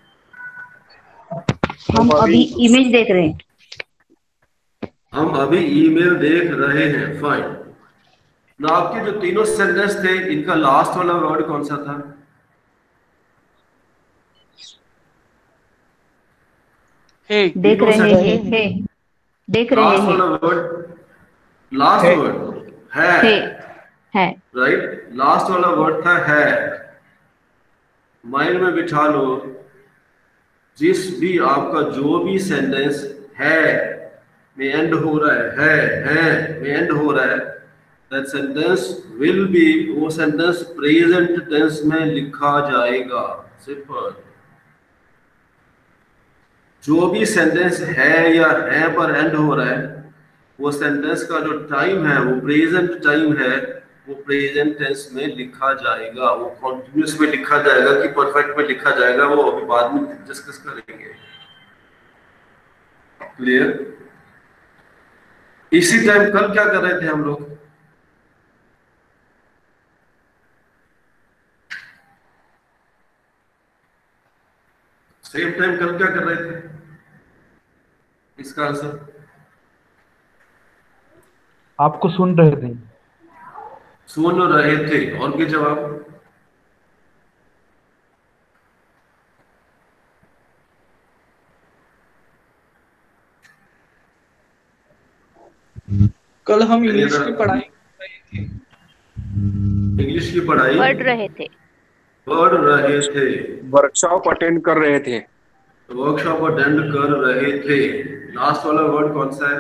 हम अभी इमेज देख रहे हैं. हम अभी ईमेल देख रहे हैं. फाइन. ना आपके जो तीनों सेंटेंस थे, इनका लास्ट वाला वर्ड कौन सा था? Hey, देख रहे हैं. हे देख रहे लास्ट हैं. वाला वर्ड, लास्ट वर्ड है. हे है. राइट. लास्ट वाला वर्ड था है. माइंड में बिठा लो, जिस भी आपका जो भी सेंटेंस है में एंड हो रहा है, है है में एंड हो रहा है, दैट सेंटेंस विल बी, वो सेंटेंस प्रेजेंट टेंस में लिखा जाएगा। सिंपल। जो भी सेंटेंस है या है पर एंड हो रहा है, वो सेंटेंस का जो टाइम है वो प्रेजेंट टाइम है, वो प्रेजेंट टेंस में लिखा जाएगा। वो कॉन्टिन्यूस में लिखा जाएगा कि परफेक्ट में लिखा जाएगा, वो अभी बाद में डिस्कस करेंगे। क्लियर? इसी टाइम कल क्या कर रहे थे हम लोग? सेम टाइम कल क्या कर रहे थे? इसका आंसर आपको सुन रहे थे। सुन रहे थे। और क्या जवाब? कल हम इंग्लिश की पढ़ाई कर रहे थे। इंग्लिश की पढ़ाई पढ़ रहे थे। पढ़ रहे थे। वर्कशॉप अटेंड कर रहे थे। वर्कशॉप अटेंड कर रहे थे। लास्ट वाला वर्ड कौन सा है?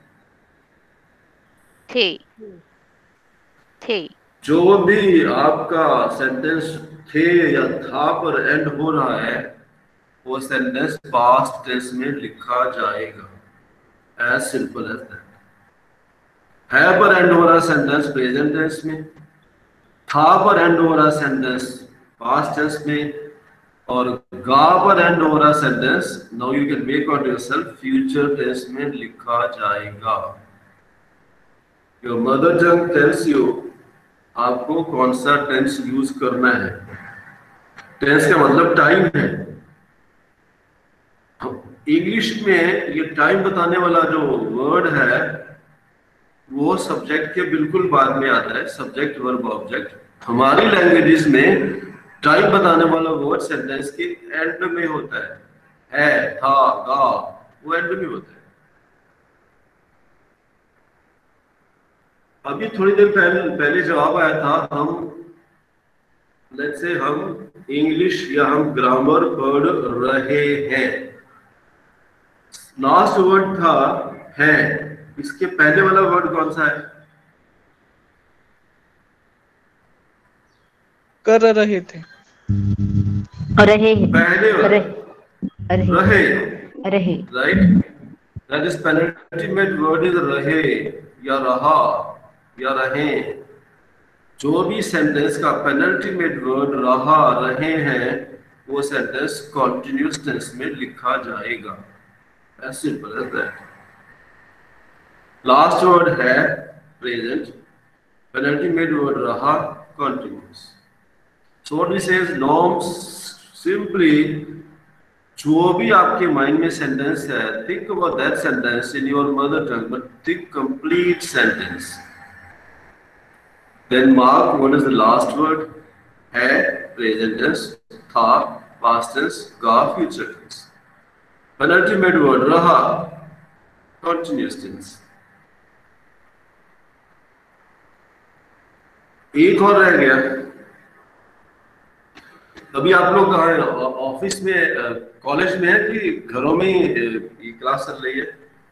थे। थे। जो भी आपका सेंटेंस थे या था पर एंड हो रहा है, वो सेंटेंस पास्ट टेंस में लिखा जाएगा। As simple as that. है पर एंड हो रहा सेंटेंस प्रेजेंट टेंस में, था पर एंड हो रहा सेंटेंस पास्ट टेंस में, और गा पर एंड हो रहा sentence now you can make out yourself future tense में लिखा जाएगा। Your mother tongue tells you आपको कौन सा टेंस यूज करना है। टेंस का मतलब टाइम है। इंग्लिश में ये टाइम बताने वाला जो वर्ड है वो सब्जेक्ट के बिल्कुल बाद में आता है, सब्जेक्ट वर्ब ऑब्जेक्ट। हमारी लैंग्वेजेस में टाइम बताने वाला वर्ड सेंटेंस के एंड में होता है। है, था, गा, वो एंड में होता है। अभी थोड़ी देर पहले पहले जवाब आया था, हम लेट्स से हम इंग्लिश या हम ग्रामर पढ़ रहे हैं। लास्ट वर्ड था है, इसके पहले वाला वर्ड कौन सा है? कर रहे थे। रहे। पहले रहे। रहे, रहे। Right? That is penultimate word is रहे या रहा या रहे। जो भी सेंटेंस का पेनल्टीमेट वर्ड रहा, रहे हैं, वो सेंटेंस कॉन्टिन्यूअस टेंस में लिखा जाएगा। As simple as that. Last word है प्रेजेंट, पेनल्टीमेट वर्ड रहा continuous. So what we say is norms simply जो भी आपके माइंड में सेंटेंस है, think about that sentence in your mother tongue, but think complete sentence. Then mark what is the last word, है present tense, था past tense, गा future tense, penultimate word रहा continuous tense। एक और रह गया। अभी आप लोग कहाँ हैं? ऑफिस में, कॉलेज में है कि घरों में ये क्लास चल रही है?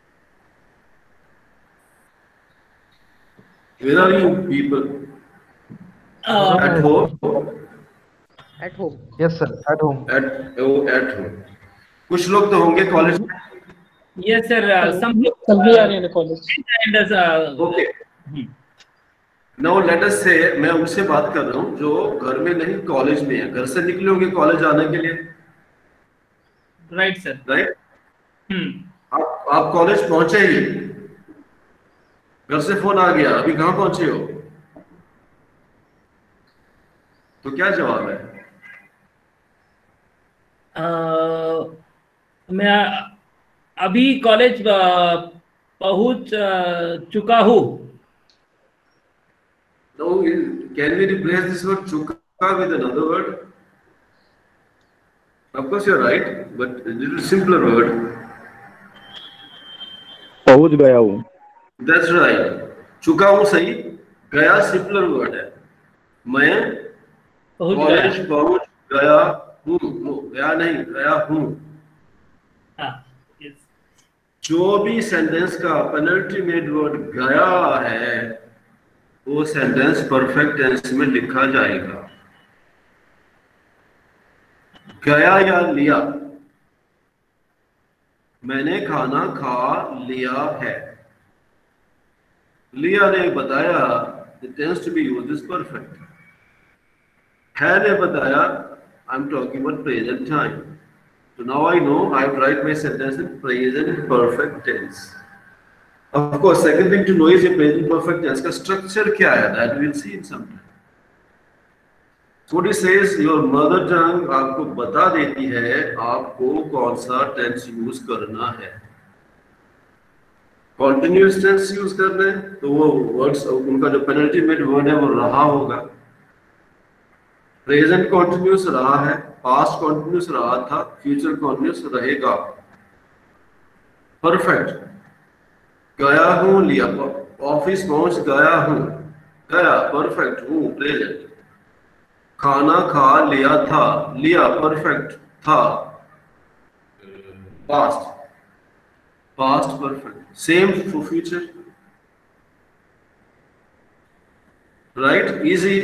Where are you people? Uh, At home? At home. Yes sir, at home. At oh, at home. कुछ लोग तो होंगे कॉलेज में। yes sir, uh, some सभी आ रहे हैं college. and as uh, okay. Now let us say मैं उनसे बात कर रहा हूँ जो घर में नहीं कॉलेज में है। घर से निकले होंगे कॉलेज आने के लिए, right sir। राइट? हम्म। आप आप कॉलेज पहुंचे ही, घर से फोन आ गया, अभी कहाँ पहुंचे हो? तो क्या जवाब है? uh, मैं अभी कॉलेज पहुंच चुका हूँ। No, can we replace this word chuka with another word? Of course you're right, but a little simpler word. पहुंच गया हूँ। That's right. चुका हूँ सही, गया simpler word है। मैं कॉलेज पहुंच गया हूँ, गया नहीं, गया हूँ। हाँ, yes। जो भी सेंटेंस का पेनल्टीमेट वर्ड गया है, वो सेंटेंस परफेक्ट टेंस में लिखा जाएगा। गया या लिया, मैंने खाना खा लिया है। लिया ने बताया the tense to be used is perfect. है ने बताया I'm talking about present time. So now I know I have to write my sentence in present perfect tense. Of course, second thing to know is your present perfect tense का structure क्या है, that we will see in some time. So what it says, your mother tongue आपको बता देती है आपको कौन सा tense use करना है। Continuous tense use करना है तो वो words उनका जो penultimate word है वो रहा होगा। Present continuous रहा है, past continuous रहा था, future continuous रहेगा। Perfect, गया हूँ लिया, ऑफिस पहुंच गया हूँ, गया परफेक्ट हूँ प्रेजेंट। खाना खा लिया था, लिया परफेक्ट था past, past perfect. Same for future, right, easy.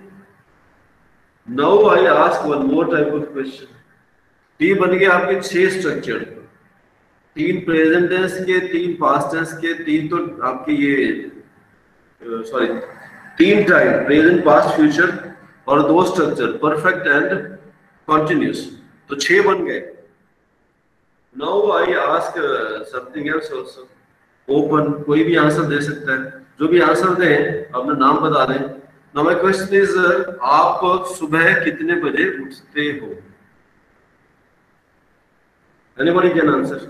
Now I ask one more type of question. T बन गया आपके छह स्ट्रक्चर, तीन प्रेजेंट टेंस के, तीन पास्ट टेंस के, तीन तो आपके ये सॉरी तीन टाइम प्रेजेंट पास्ट फ्यूचर और दो स्ट्रक्चर परफेक्ट एंड कंटिन्यूअस, तो छह बन गए। Now I ask something else also, open, कोई भी आंसर दे सकता है, जो भी आंसर दे अपना नाम बता दें। नाउ माय क्वेश्चन इज, आप सुबह कितने बजे उठते हो? Anybody can answer?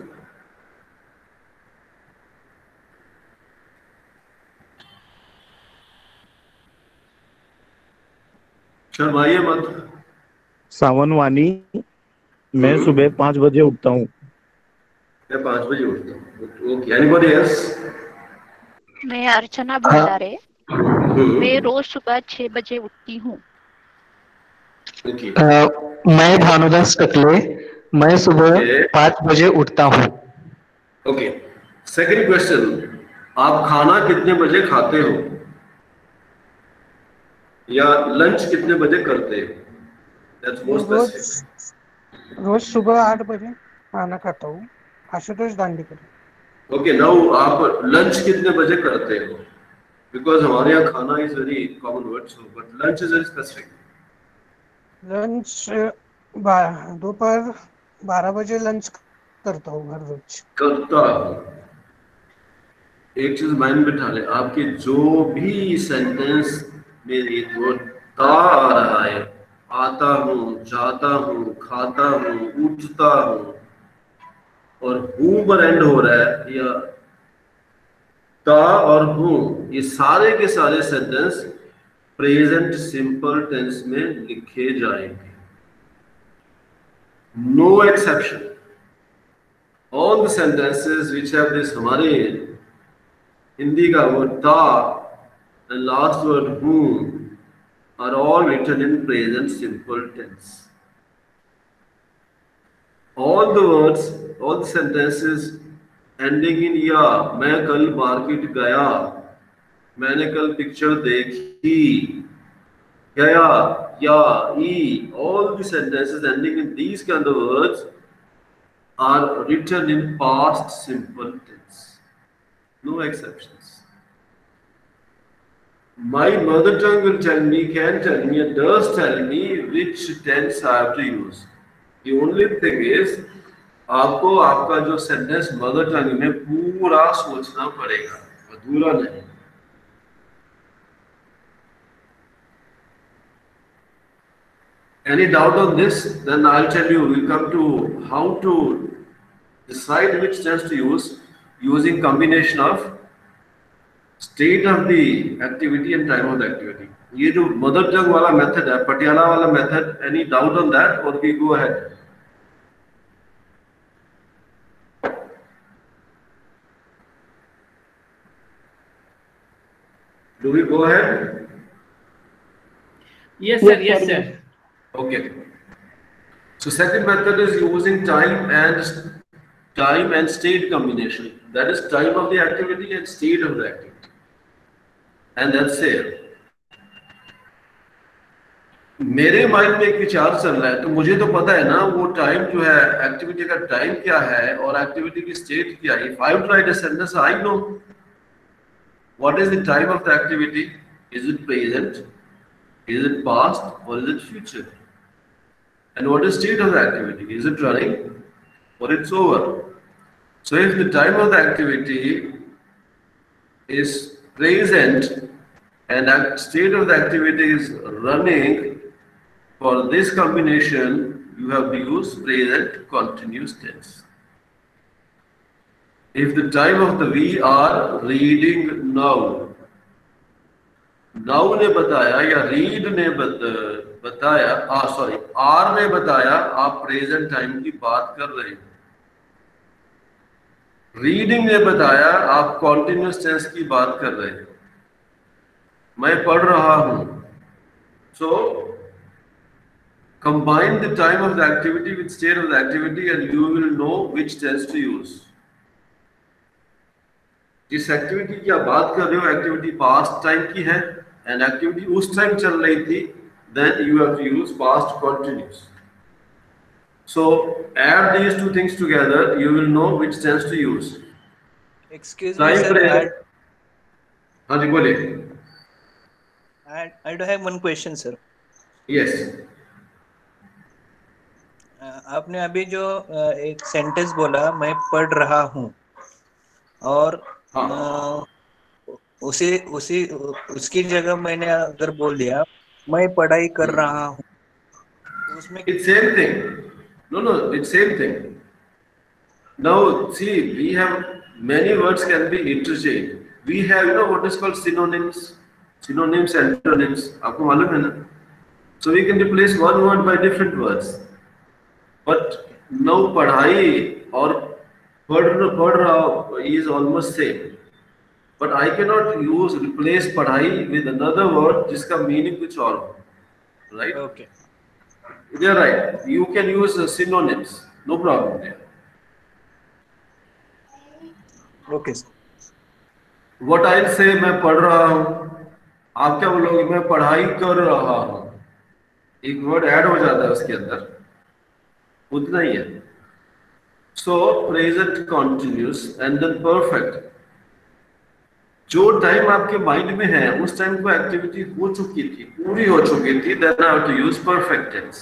शर्माइए मत। सावन वानी, मैं सुबह पाँच बजे उठता हूँ। मैं पाँच बजे उठता हूँ। Okay, anybody else? मैं अर्चना भंडारे, मैं रोज सुबह छह बजे उठती हूँ। ओके, मैं भानुदास टकले, मैं सुबह पाँच बजे उठता हूँ। ओके। सेकंड क्वेश्चन, आप खाना कितने बजे खाते हो या लंच कितने बजे करते हो? That's more specific. रोज सुबह आठ बजे खाना खाता हूँ। आशुतोष दांडीकर। ओके, नाउ आप लंच कितने बजे करते हो? बिकॉज हमारे यहाँ खाना is very common word, so but lunch is very specific. Lunch दोपहर बारह बजे लंच करता हूँ हर रोज। करता हूँ। एक चीज माइंड बिठा ले, आपके जो भी सेंटेंस में एक वर्ड ता आ रहा है, आता हूँ, जाता हूँ, खाता हूँ, उठता हूँ, और हूँ पर एंड हो रहा है, या ता और हूँ, ये सारे के सारे सेंटेंस प्रेजेंट सिंपल टेंस में लिखे जाएंगे। No exception. All the sentences which have this, हमारे हिंदी का वर्ड ता and last word whom are all written in present simple tense. All the words, all the sentences ending in ya, मैं कल market गया, मैंने कल पिक्चर देखी, गया, या, ई, all the sentences ending in these kind of words are written in past simple tense. No exceptions. My mother tongue will tell me, can tell me, and does tell me which tense I have to use. The only thing is, आपको आपका जो sentence mother tongue में पूरा सोचना पड़ेगा, अधूरा नहीं। Any doubt on this? Then I'll tell you. We'll come to how to decide which tense to use using combination of state of the activity and time of the activity. ये जो mother tongue वाला method है, पटियाला वाला method, any doubt on that और we go ahead? Do we go ahead? Yes sir, yes sir. Okay, so second method is using time and time and state combination, that is time of the activity and state of the activity. and that's there. मेरे mind में एक विचार चल रहा है, तो मुझे तो पता है ना वो टाइम जो है, एक्टिविटी का टाइम क्या है और एक्टिविटी की स्टेट क्या है. If I write a sentence, I know what is the time of the activity. Is it present? Is it past? Or is it future? And what is state of the activity? Is it running or it's over? So if the time of the activity is present and the state of the activity is running, for this combination you have to use present continuous tense. If the time of the we are reading now, now ने बताया या read ने बताया, ah sorry, are ने बताया आप present time की बात कर रहे हो. Reading ने बताया आप continuous tense की बात कर रहे हो. मैं पढ़ रहा हूं. So combine the time of the activity with state of the activity and you will know which tense to use. जिस एक्टिविटी की आप बात कर रहे हो एक्टिविटी पास्ट टाइम की है एंड एक्टिविटी उस टाइम चल रही थी, then you have to use past continuous. So add these two things together, you will know which tense to use. Excuse me, sir. Add... हाँ जी बोलिए. I I do have one question, sir. Yes. आपने अभी जो एक sentence बोला मैं पढ़ रहा हूँ और हाँ. उसी उसी उसकी जगह मैंने अगर बोल दिया मैं पढ़ाई कर रहा हूँ, उसमें it's same thing. No no it's same thing. Now see, we have many words can be interchanged. We have, you know, what is called synonyms, synonyms and antonyms. आपको मालूम है ना? So we can replace one word by different words. But now पढ़ाई और पढ़ पढ़ रहा is almost same. But I cannot use replace पढ़ाई with another word जिसका meaning कुछ और हो, right? Okay. You're right. You can use uh, synonyms. No problem there. Okay. What I'll say मैं पढ़ रहा हूँ, आप क्या बोलोगे? मैं पढ़ाई कर रहा हूँ. एक वर्ड ऐड हो जाता है उसके अंदर, उतना ही है. So present continuous and then perfect. जो टाइम आपके माइंड में है उस टाइम को एक्टिविटी हो चुकी थी, पूरी हो चुकी थी, then I have to use perfect tense.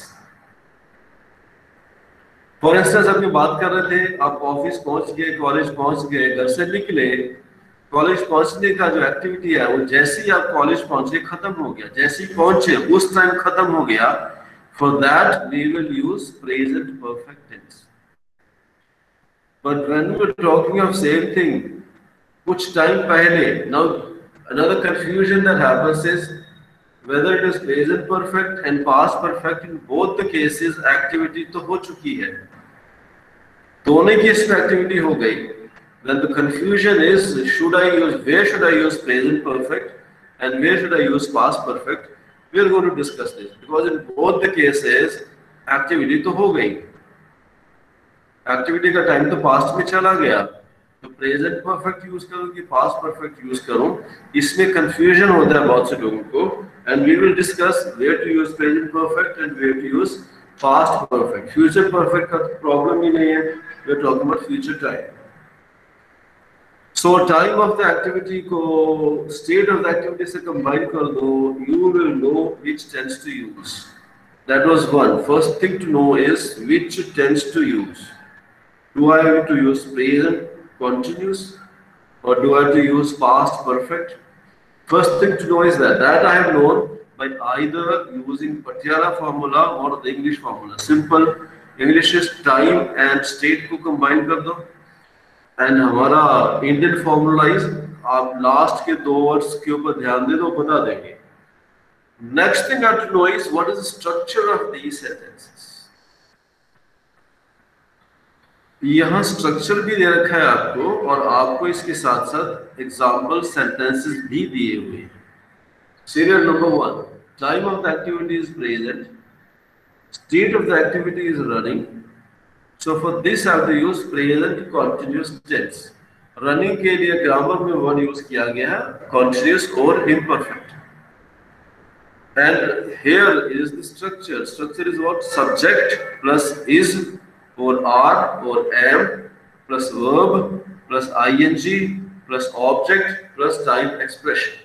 For instance अभी बात कर रहे थे, आप ऑफिस पहुंच गए, कॉलेज पहुंच गए, घर से निकले, कॉलेज पहुंचने का जो एक्टिविटी है वो जैसे ही आप कॉलेज पहुंचे खत्म हो गया, जैसे ही पहुंचे उस टाइम खत्म हो गया. For that we will use present perfect tense. But when we are talking of same thing कुछ टाइम पहले, now another confusion that happens is whether it is present perfect and past perfect. In both the cases activity तो हो चुकी है, दोनों की इसमें activity हो गई. Then the confusion is, should I use, where should I use present perfect and where should I use past perfect? We are going to discuss this because in both the cases activity तो हो गई, activity का time तो past में चला गया, तो present perfect use करूं कि पास्ट परफेक्ट यूज करूं, इसमें कंफ्यूजन होता है बहुत से लोगों को. And we will discuss where to use present perfect and where to use past perfect. Future perfect का प्रॉब्लम ही नहीं है, we are talking about future time. So time of the activity को स्टेट ऑफ द एक्टिविटी से combine कर दो, you will know which tense to use. That was one. First thing to know is which tense to use. Do I have to use present continuous or do I have to use past perfect? First thing to know is that that I have known by either using Patiala formula or the English formula. Simple English is time and state को combine कर दो, and हमारा Indian formula is आप last के दो words के ऊपर ध्यान दे दो, बता देंगे. Next thing I have to know is what is the structure of these sentences. यहाँ स्ट्रक्चर भी दे रखा है आपको और आपको इसके साथ साथ एग्जाम्पल सेंटेंसेस भी दिए हुए हैं. Serial number one, time of the activity is present, state of the activity is running. So for this I have to use present continuous tense. Running के लिए ग्रामर में वर्ड यूज किया गया है कॉन्टिन्यूस और imperfect. And here is the structure. Structure is what? Subject plus is or are or am plus verb plus ing plus object plus time expression.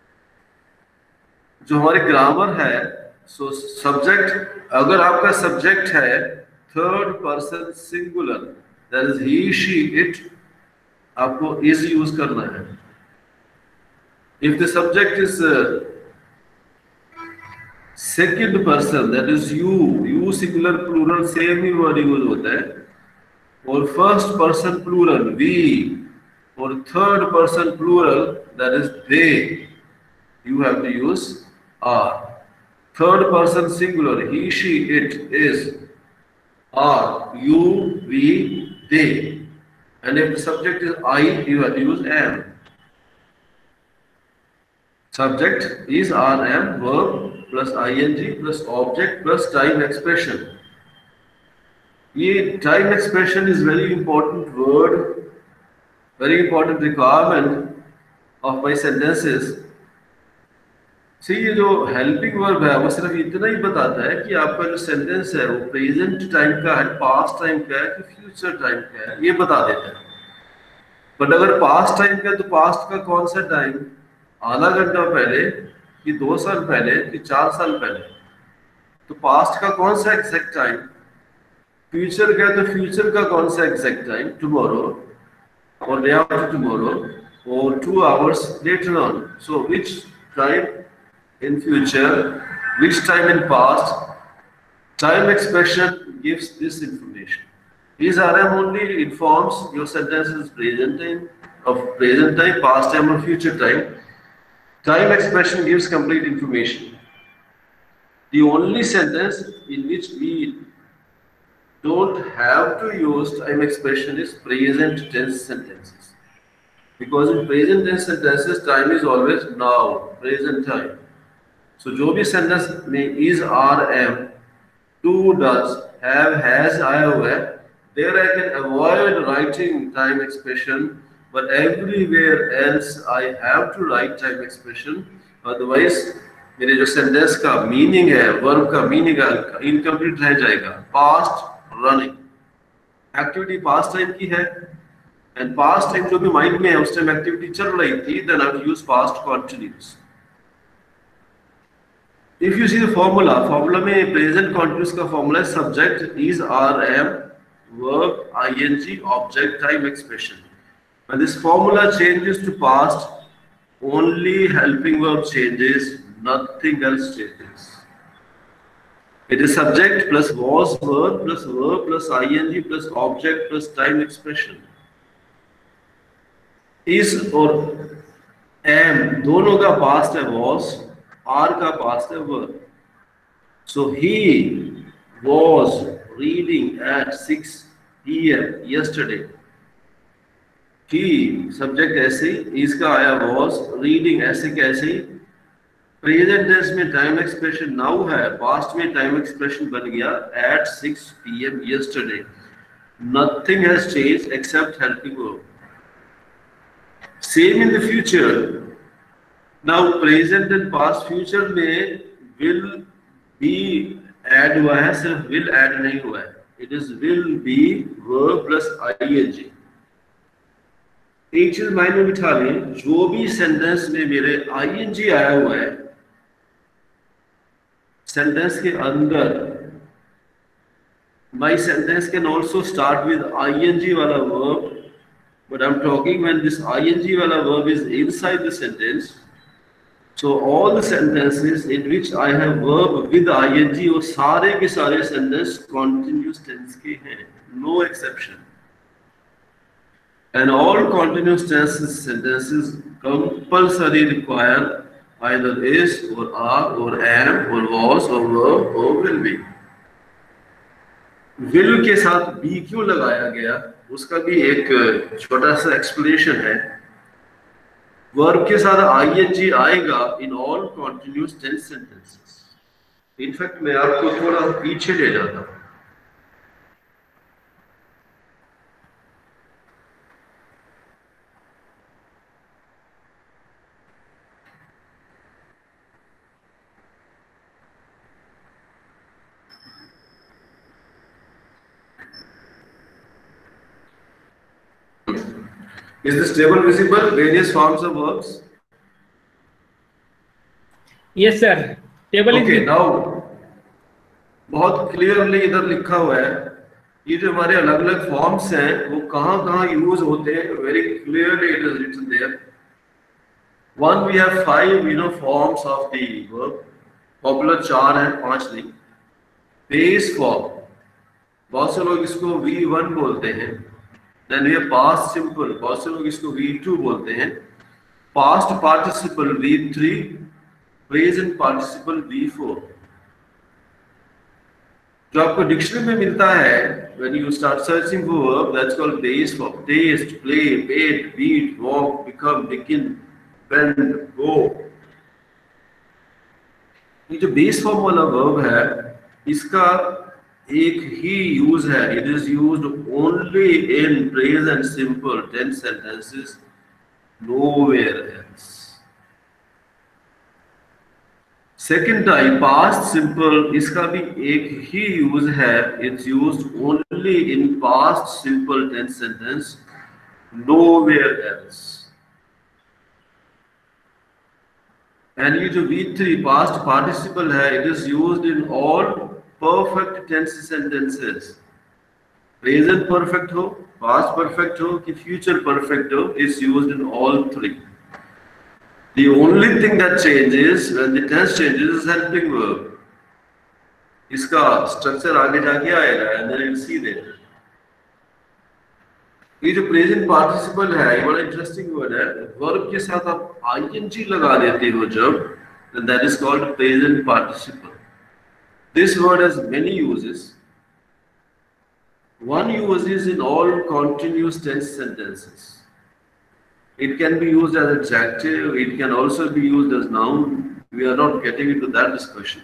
जो हमारे grammar है, सो सब्जेक्ट, अगर आपका subject है third person singular, that is he she it, आपको is use करना है। If the subject is uh, second person, that is you, you singular plural same ही word यूज होता है, और first person plural we, और third person plural that is they, you have to use are. Third person singular he, she, it, is, are, you, we, they, and if the subject is I, you have to use am. Subject is, are, am, verb plus ing plus object plus time expression. ये time expression is very important word, very important requirement of my sentences. See, ये जो helping verb है वो सिर्फ इतना ही बताता है कि आपका जो sentence है वो present time का है, past time का है कि future time का है, ये बता देता है। बट अगर past time का है तो past का कौन सा time, आधा घंटा पहले कि दो साल पहले कि चार साल पहले, तो पास्ट का कौन सा एग्जैक्ट टाइम, फ्यूचर का तो फ्यूचर का कौन सा एग्जैक्ट टाइम, टुमारो और डे आफ्टर टुमारो और two hours later on. So which time in future, which time in past, time expression gives this information. These R M only informs your sentences present time, of present time, past time or future time. Time expression gives complete information. The only sentence in which we don't have to use time expression is present tense sentences. Because in present tense sentences, time is always now, present time. So, जो भी sentence में is, are, am, do, does, have, has आया हुआ है, there I can avoid writing time expression. But everywhere else I have to write time expression. Otherwise, मेरे जो sentence का meaning है, verb का meaning है, incomplete रह जाएगा। Past running, activity past time की है, and past time जो भी mind में है, उस time activity चल रही थी, then I have to use past continuous. If you see the formula, formula में present continuous का formula है subject is, are, am, verb, ing, object, time expression. When this formula changes to past, only helping verb changes, nothing else changes. It is subject plus was verb plus verb plus ing plus object plus time expression. Is और am दोनों का past है was, are का past है verb. So he was reading at six p m yesterday. ही subject ऐसे ही, इसका आया was, रीडिंग ऐसे कैसे, प्रेजेंट टेंस में टाइम एक्सप्रेशन नाउ है, पास्ट में टाइम एक्सप्रेशन बन गया at six p m yesterday. Nothing has changed except helping verb. Same in the future. Now present and past future में will be add हुआ है, सिर्फ will add नहीं हुआ है. It is will be verb plus ing. एक चीज mind में बिठा लें, जो भी सेंटेंस में मेरे आईएनजी आया हुआ है सेंटेंस के अंदर, my sentence can also start with ING वाला verb, but I am talking when this ING वाला verb is inside the sentence. So all the sentences in which I have verb with ING, वो सारे के सारे sentence continuous tense के हैं, no exception. And all continuous tense sentences compulsory require either is or are or am or was or were or will be. Will के साथ be क्यों लगाया गया, उसका भी एक छोटा सा explanation है. Verb के साथ ing आएगा in all continuous tense sentences. In fact, मैं आपको थोड़ा पीछे ले जाता हूँ. Is this table visible? Various forms of verbs. Yes sir. Table okay, is now बहुत क्लियरली इधर लिखा हुआ है ये जो हमारे अलग अलग फॉर्म्स हैं वो कहाँ कहाँ यूज होते हैं. Very clearly it is written there. One we have five you know forms of the verb. Popular चार हैं, पांच नहीं. बेस फॉर्म, बहुत से लोग इसको वी वन बोलते हैं. Then we have past simple, बहुत से लोग इसको वी टू बोलते हैं. Past participle V three, present participle V four. जो आपको डिक्शनरी में मिलता है when you start searching for verb, that's called base form. Taste, play, bait, beat, walk, become, begin, bend, go. ये जो बेस फॉर्म वाला वर्ब है इसका एक ही यूज है. It is used only in present simple tense sentences, nowhere else. Second type past simple, इसका भी एक ही यूज है. It's used only in past simple tense sentence, nowhere else. And ये जो वी थ्री पास्ट पार्टिसिपल है it is used in all perfect tense sentences. Present perfect हो, past perfect हो कि फ्यूचर परफेक्ट हो, it's used in all three. The only thing that changes when the tense changes is helping verb. इसका structure आगे जाके आएगा and then you'll see that. ये जो प्रेजेंट पार्टिसिपल है ये बड़ा इंटरेस्टिंग वर्ड है. वर्ब के साथ आप आईएनजी लगा देते हो जब, then that is called present participle. This word has many uses. One use is in all continuous tense sentences. It can be used as adjective, it can also be used as noun. We are not getting into that discussion.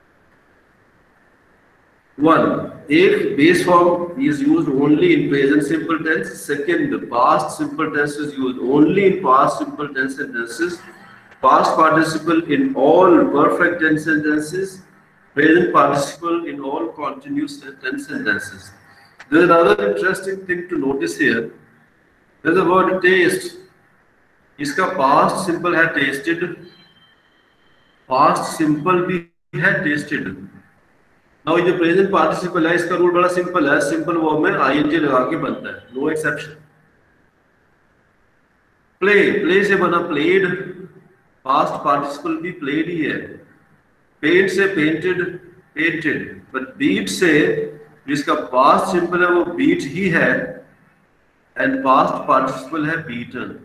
One, एक base form is used only in present simple tense. Second, past simple tense is used only in past simple tense sentences. Past participle in all perfect tense sentences. Present participle in all continuous tense sentences. There is another interesting thing to notice here. There is a word taste. इसका past simple है tested, past simple भी है tested. Now ये जो present participle है इसका rule बड़ा simple है. सिंपल वर्ब में आईएनजी लगा के बनता है, नो एक्सेप्शन. प्ले, प्ले से बना प्लेड, पास्ट पार्टिसिपल भी प्लेड ही है. पेंट से पेंटेड, पेंटेड. बट बीट से जिसका पास्ट सिंपल है वो बीट ही है एंड पास्ट पार्टिसिपल है beaten.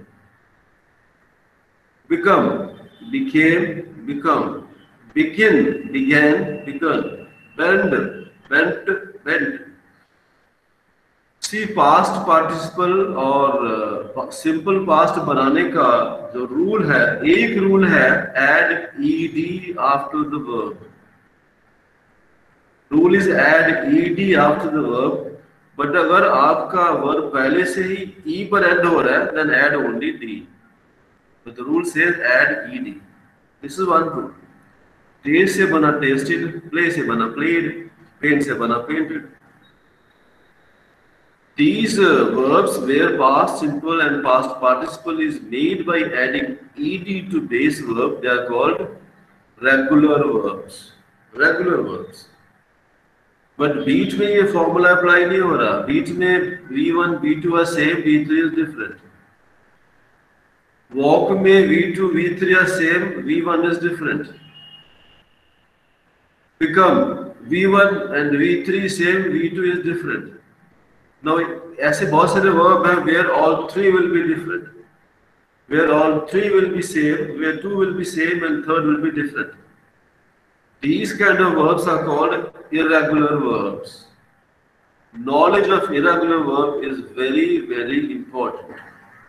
Become, became, become. Begin, began, begun. Bend, bent, bent. See, past participle और simple past बनाने का जो रूल है, एक रूल है add ed after the verb. Rule is add ed after the verb. But अगर आपका verb पहले से ही e पर end हो रहा है, then add only d. But the rule says add ed. This is one rule. Taste से बना tasted, play से बना played, paint से बना painted. These uh, verbs where past simple and past participle is made by adding ed to base verb, they are called regular verbs. Regular verbs. But बीच में ये formula apply नहीं हो रहा. बीच में V one, V two are same, V three is different. Walk में V two, V three are same, V one is different. Become, V one and V three same, V two is different. Now ऐसे बहुत सारे verb हैं where all three will be different, where all three will be same, where two will be same and third will be different. These kind of verbs are called irregular verbs. Knowledge of irregular verb is very very important.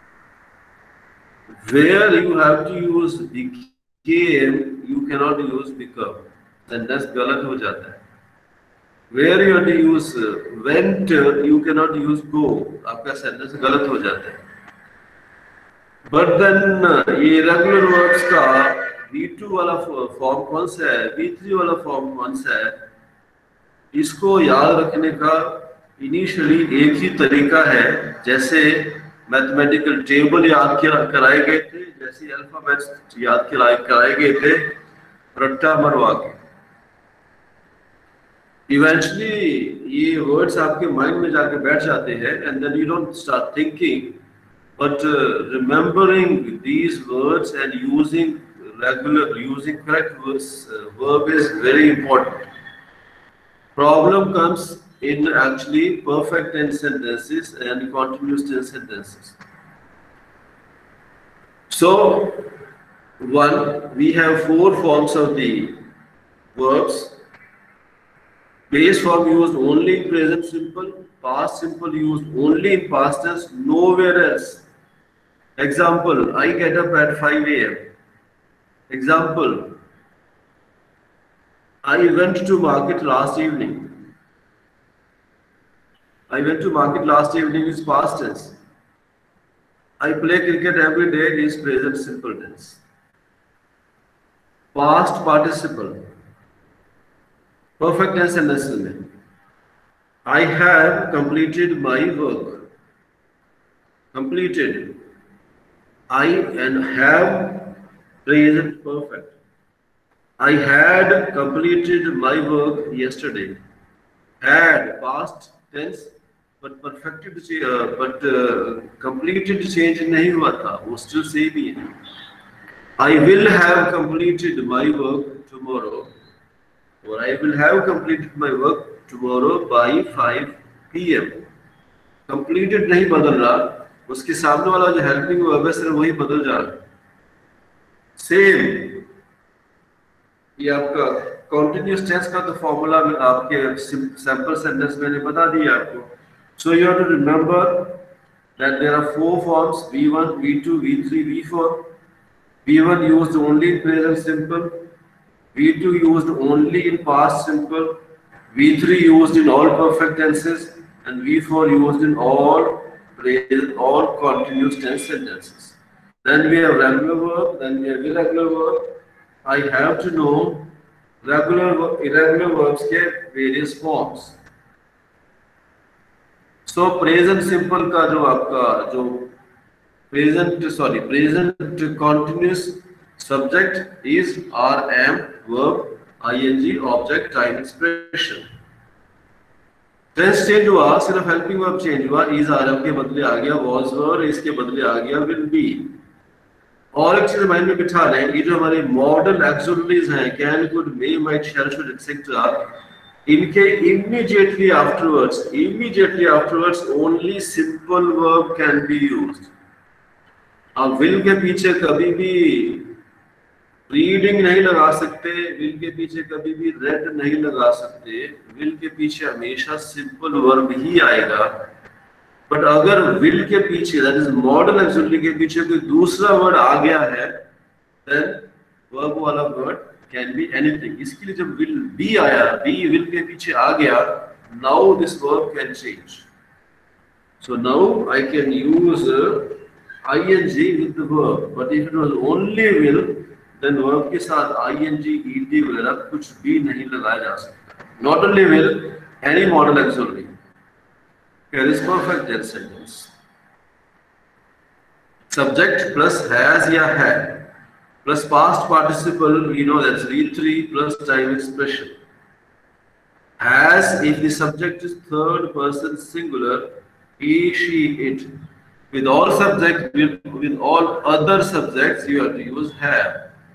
Where you have to use became, you cannot use become. Sentence गलत हो जाता है. Where you have to use went, you cannot use go. आपका sentence गलत हो जाता है. But then ये irregular verbs का V two वाला फॉर्म कौन सा है, V three वाला फॉर्म कौन सा है, इसको याद रखने का इनिशियली एक ही तरीका है. जैसे मैथमेटिकल टेबल याद किया कराए गए थे, जैसे अल्फाबेट्स याद कराए कराए गए थे रट्टा मरवा के। इवेंचुअली ये वर्ड्स आपके माइंड में जाके बैठ जाते हैं and then you don't start thinking, but remembering these words and using regular using correct verb is very important. Problem comes in actually perfect tense sentences and continuous tense sentences. So, one, we have four forms of the verbs. Base form used only in present simple, past simple used only in past tense, nowhere else. Example, I get up at five A M Example, I went to market last evening. I went to market last evening is past tense. I play cricket every day is present simple tense. Past participle. Perfect tense sentences में I have completed my work. Completed. I and have present perfect. I had completed my work yesterday. Had past tense, but perfected uh, but uh, completed change नहीं हुआ था, वो still same ही है. I will have completed my work tomorrow, or I will have completed my work tomorrow by five P M Completed नहीं बदल रहा, उसके सामने वाला जो helping verb है सिर्फ वही बदल जा रहा है. Same. ये आपका continuous tense का तो फॉर्मूला में आपके सैंपल सेंटेंस मैंने बता दिया आपको. So you have to remember that there are four forms: V one, V two, V three, V four. V one used only in present simple, V two used only in past simple, V three used in all perfect tenses, and V four used in all present, all continuous tense sentences. Then we have regular verb, then we have irregular verb. I have to know regular irregular verbs के various forms. So present simple का जो आपका जो present sorry present continuous subject is R M verb ing object time expression. Tense change हुआ, सिर्फ helping verb change हुआ, is R M के बदले आ गया was were, is के बदले आ गया will be. और एक चीज माइंड में बिठा लें, ये जो हमारे मॉडल एक्सुलरीज हैं can could may might shall should etcetera, इनके immediately afterwards immediately afterwards only simple verb can be used. आप विल के पीछे कभी भी रीडिंग नहीं लगा सकते, विल के पीछे कभी भी रेड नहीं लगा सकते, विल के पीछे हमेशा सिंपल वर्ब ही आएगा. बट अगर विल के पीछे दैट इज मॉडल एक्सुलरी के पीछे कोई दूसरा वर्ड आ गया है देन वर्ब वाला वर्ड कैन बी एनीथिंग. इसके लिए जब विल बी आया, बी विल के पीछे आ गया, now this verb can change. So now I can use ING with the verb, but if it was only will then verb के साथ आईएनजी ईडी वगैरह कुछ भी नहीं लगाया जा सकता. Not only will, any model auxiliary. Here is perfect tense sentence. Subject plus has या had plus past participle, you know that's V three plus time expression. Has if the subject is third person singular, he, she, it. With all subjects, with, with all other subjects, you have to use have.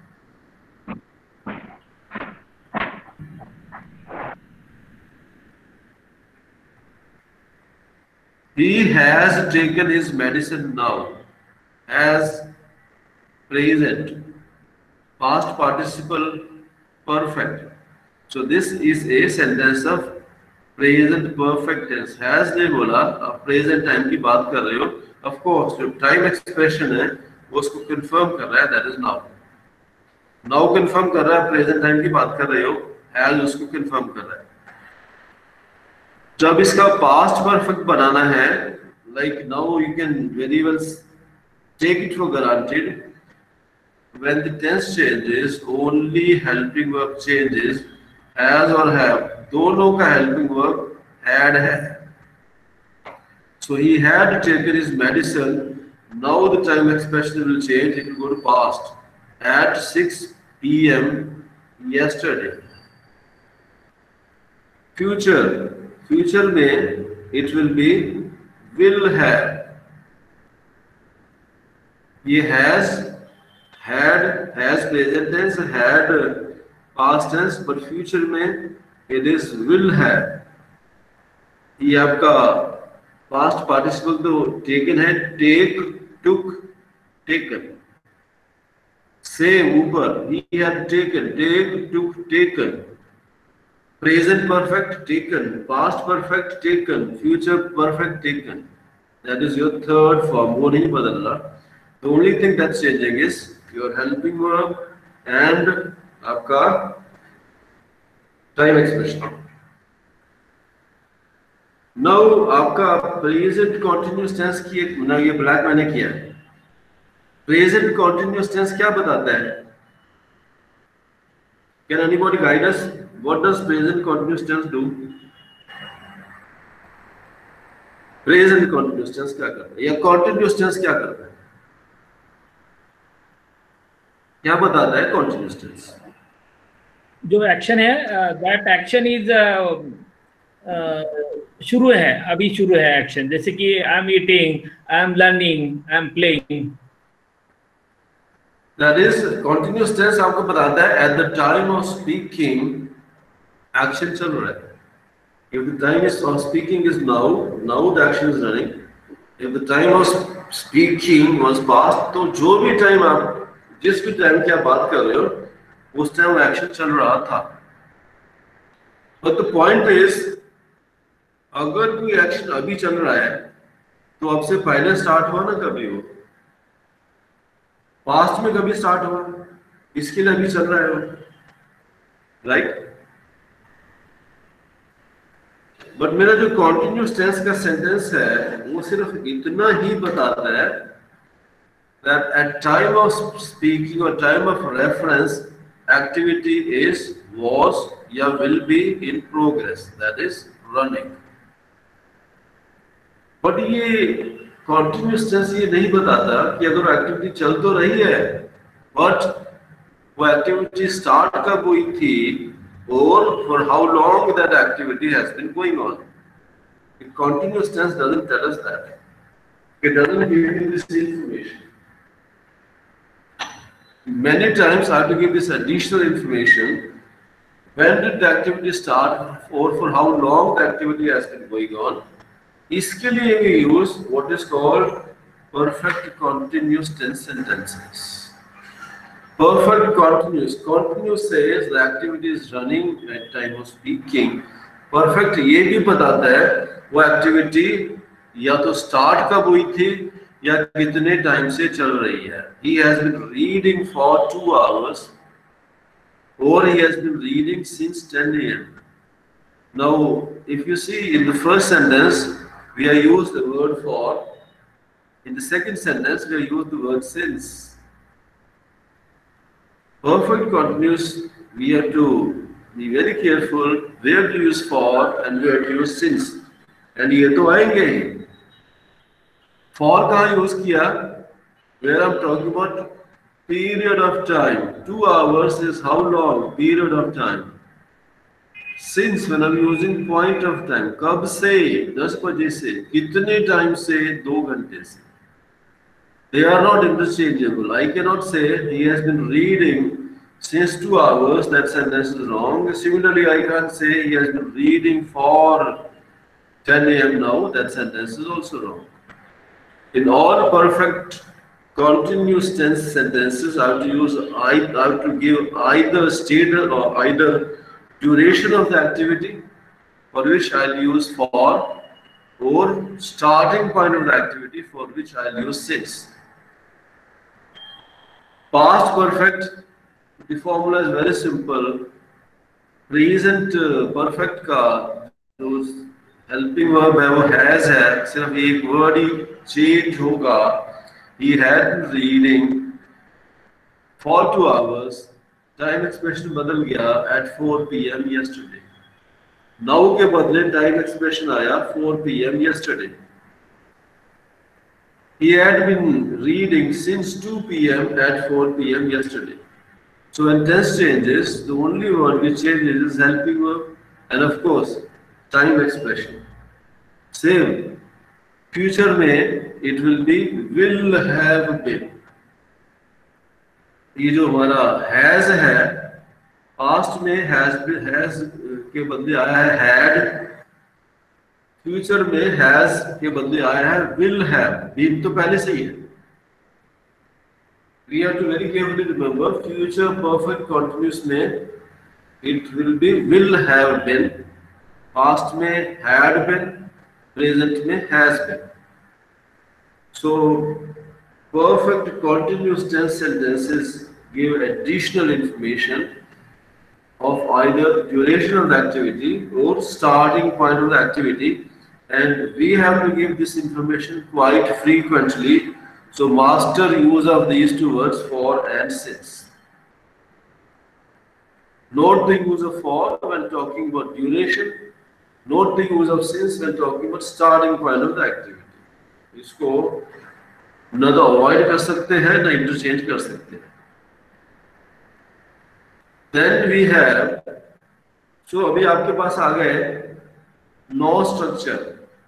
He has taken his medicine now. Has present past participle perfect. So this is a sentence of present perfect tense. Has ने बोला, आप present time की बात कर रहे हो. Of course, जो time expression है वो उसको confirm कर रहा है, that is now. Now confirm कर रहा है, present time की बात कर रहे हो, has उसको confirm कर रहा है. जब इसका past perfect बनाना है, like now you can very well take it for granted. When the tense changes, only helping verb changes. Has or have, दोनों का helping verb had है. So he had taken his medicine. Now the time expression will change. It will go to past. At six p m yesterday. Future. Future में it will be will have. ये has, had, has present tense, had past tense, but future में it is will have. ये आपका past participle तो taken है, take, took, taken. Same ऊपर, he had taken, take, took, taken. Present perfect taken, past perfect taken, future perfect taken. That is your third form. वो नहीं बदल रहा. The only thing that's changing is your helping verb and आपका time expression. Now आपका present continuous tense की एक ना ये black मैंने किया. Present continuous tense क्या बताता है? Can anybody guide us? What does present continuous tense do? Present continuous tense क्या करता है? या continuous tense क्या करता है? क्या बताता है continuous tense? जो एक्शन है, दैट एक्शन इज शुरू है, अभी शुरू है एक्शन. जैसे कि I am eating, I am learning, I am playing. That is continuous tense आपको बताता है at the time of speaking action चल रहा है. If the time is of speaking is now, now the action is running. If the time of speaking was past, तो जो भी time आप जिस भी टाइम की आप बात कर रहे हो उस टाइम एक्शन चल रहा था. But the point is अगर कोई एक्शन अभी चल रहा है तो अब से पहले स्टार्ट हुआ ना कभी हो, पास्ट में कभी स्टार्ट हुआ, इसके लिए अभी चल रहा है वो, राइट. बट मेरा जो कॉन्टिन्यूस टेंस का सेंटेंस है वो सिर्फ इतना ही बताता है that at time of speaking or time of reference activity is was या will be in progress, that is running. But ये कॉन्टिन्यूस टेंस ये नहीं बताता कि अगर एक्टिविटी चल तो रही है बट वो एक्टिविटी स्टार्ट कब हुई थी और for how long that activity has been going on. Continuous tense doesn't tell us that. It doesn't give you this information. Many times I have to give this additional information. When did the activity start or for how long the activity has been going on. इसके लिए we use what is called perfect continuous tense sentences. Perfect continuous. Continuous says the activity is running at time of speaking. Perfect ये भी बताता है वो activity या तो start कब हुई थी या कितने टाइम से चल रही है. He has been reading for two hours or he has been reading since ten A M Now, if you see in the first sentence, we have used the word for. In the second sentence, we have used the word since. Perfect continuous, we have to be very careful where to use for and where to use since. And ये तो आएंगे ही. For कहाँ use किया? Where I'm talking about period of time. Two hours is how long? Period of time. Since when I'm using point of time. कब से? दस बजे से. कितने टाइम से? दो घंटे से. They are not interchangeable. I cannot say he has been reading since two hours. That sentence is wrong. Similarly, I can't say he has been reading for ten A M now. That sentence is also wrong. In all perfect continuous tense sentences, I have to use I, I have to give either state or either duration of the activity for which I'll use for or starting point of the activity for which I'll use since. Past perfect, the formula is very simple. Present uh, perfect का those helping verb है वो has है, सिर्फ एक word ही change होगा. He had been reading for two hours. Time expression बदल गया at four P M yesterday. Now के बदले time expression आया four P M yesterday. He had been reading since two p m at four p m yesterday. So when tense changes, the only word which changes is helping verb and of course time expression. Same. Future में it will be will have been. ये जो हमारा has है, past में has been has के बदले आया है had. फ्यूचर में has के बदले आया है will have. been तो पहले से ही है. We have to very carefully remember future perfect continuous में it will be will have been, past में had been, present में has been. So perfect continuous tense sentences give additional information of either duration of the activity or starting point of the activity, and we have to give this information quite frequently. So master use of these two words for and since. Note the use of for when talking about duration. Note the use of since when talking about starting point of the activity. इसको न तो avoid कर सकते हैं न interchange कर सकते हैं. Then we have, so अभी आपके पास आ गए नौ structure.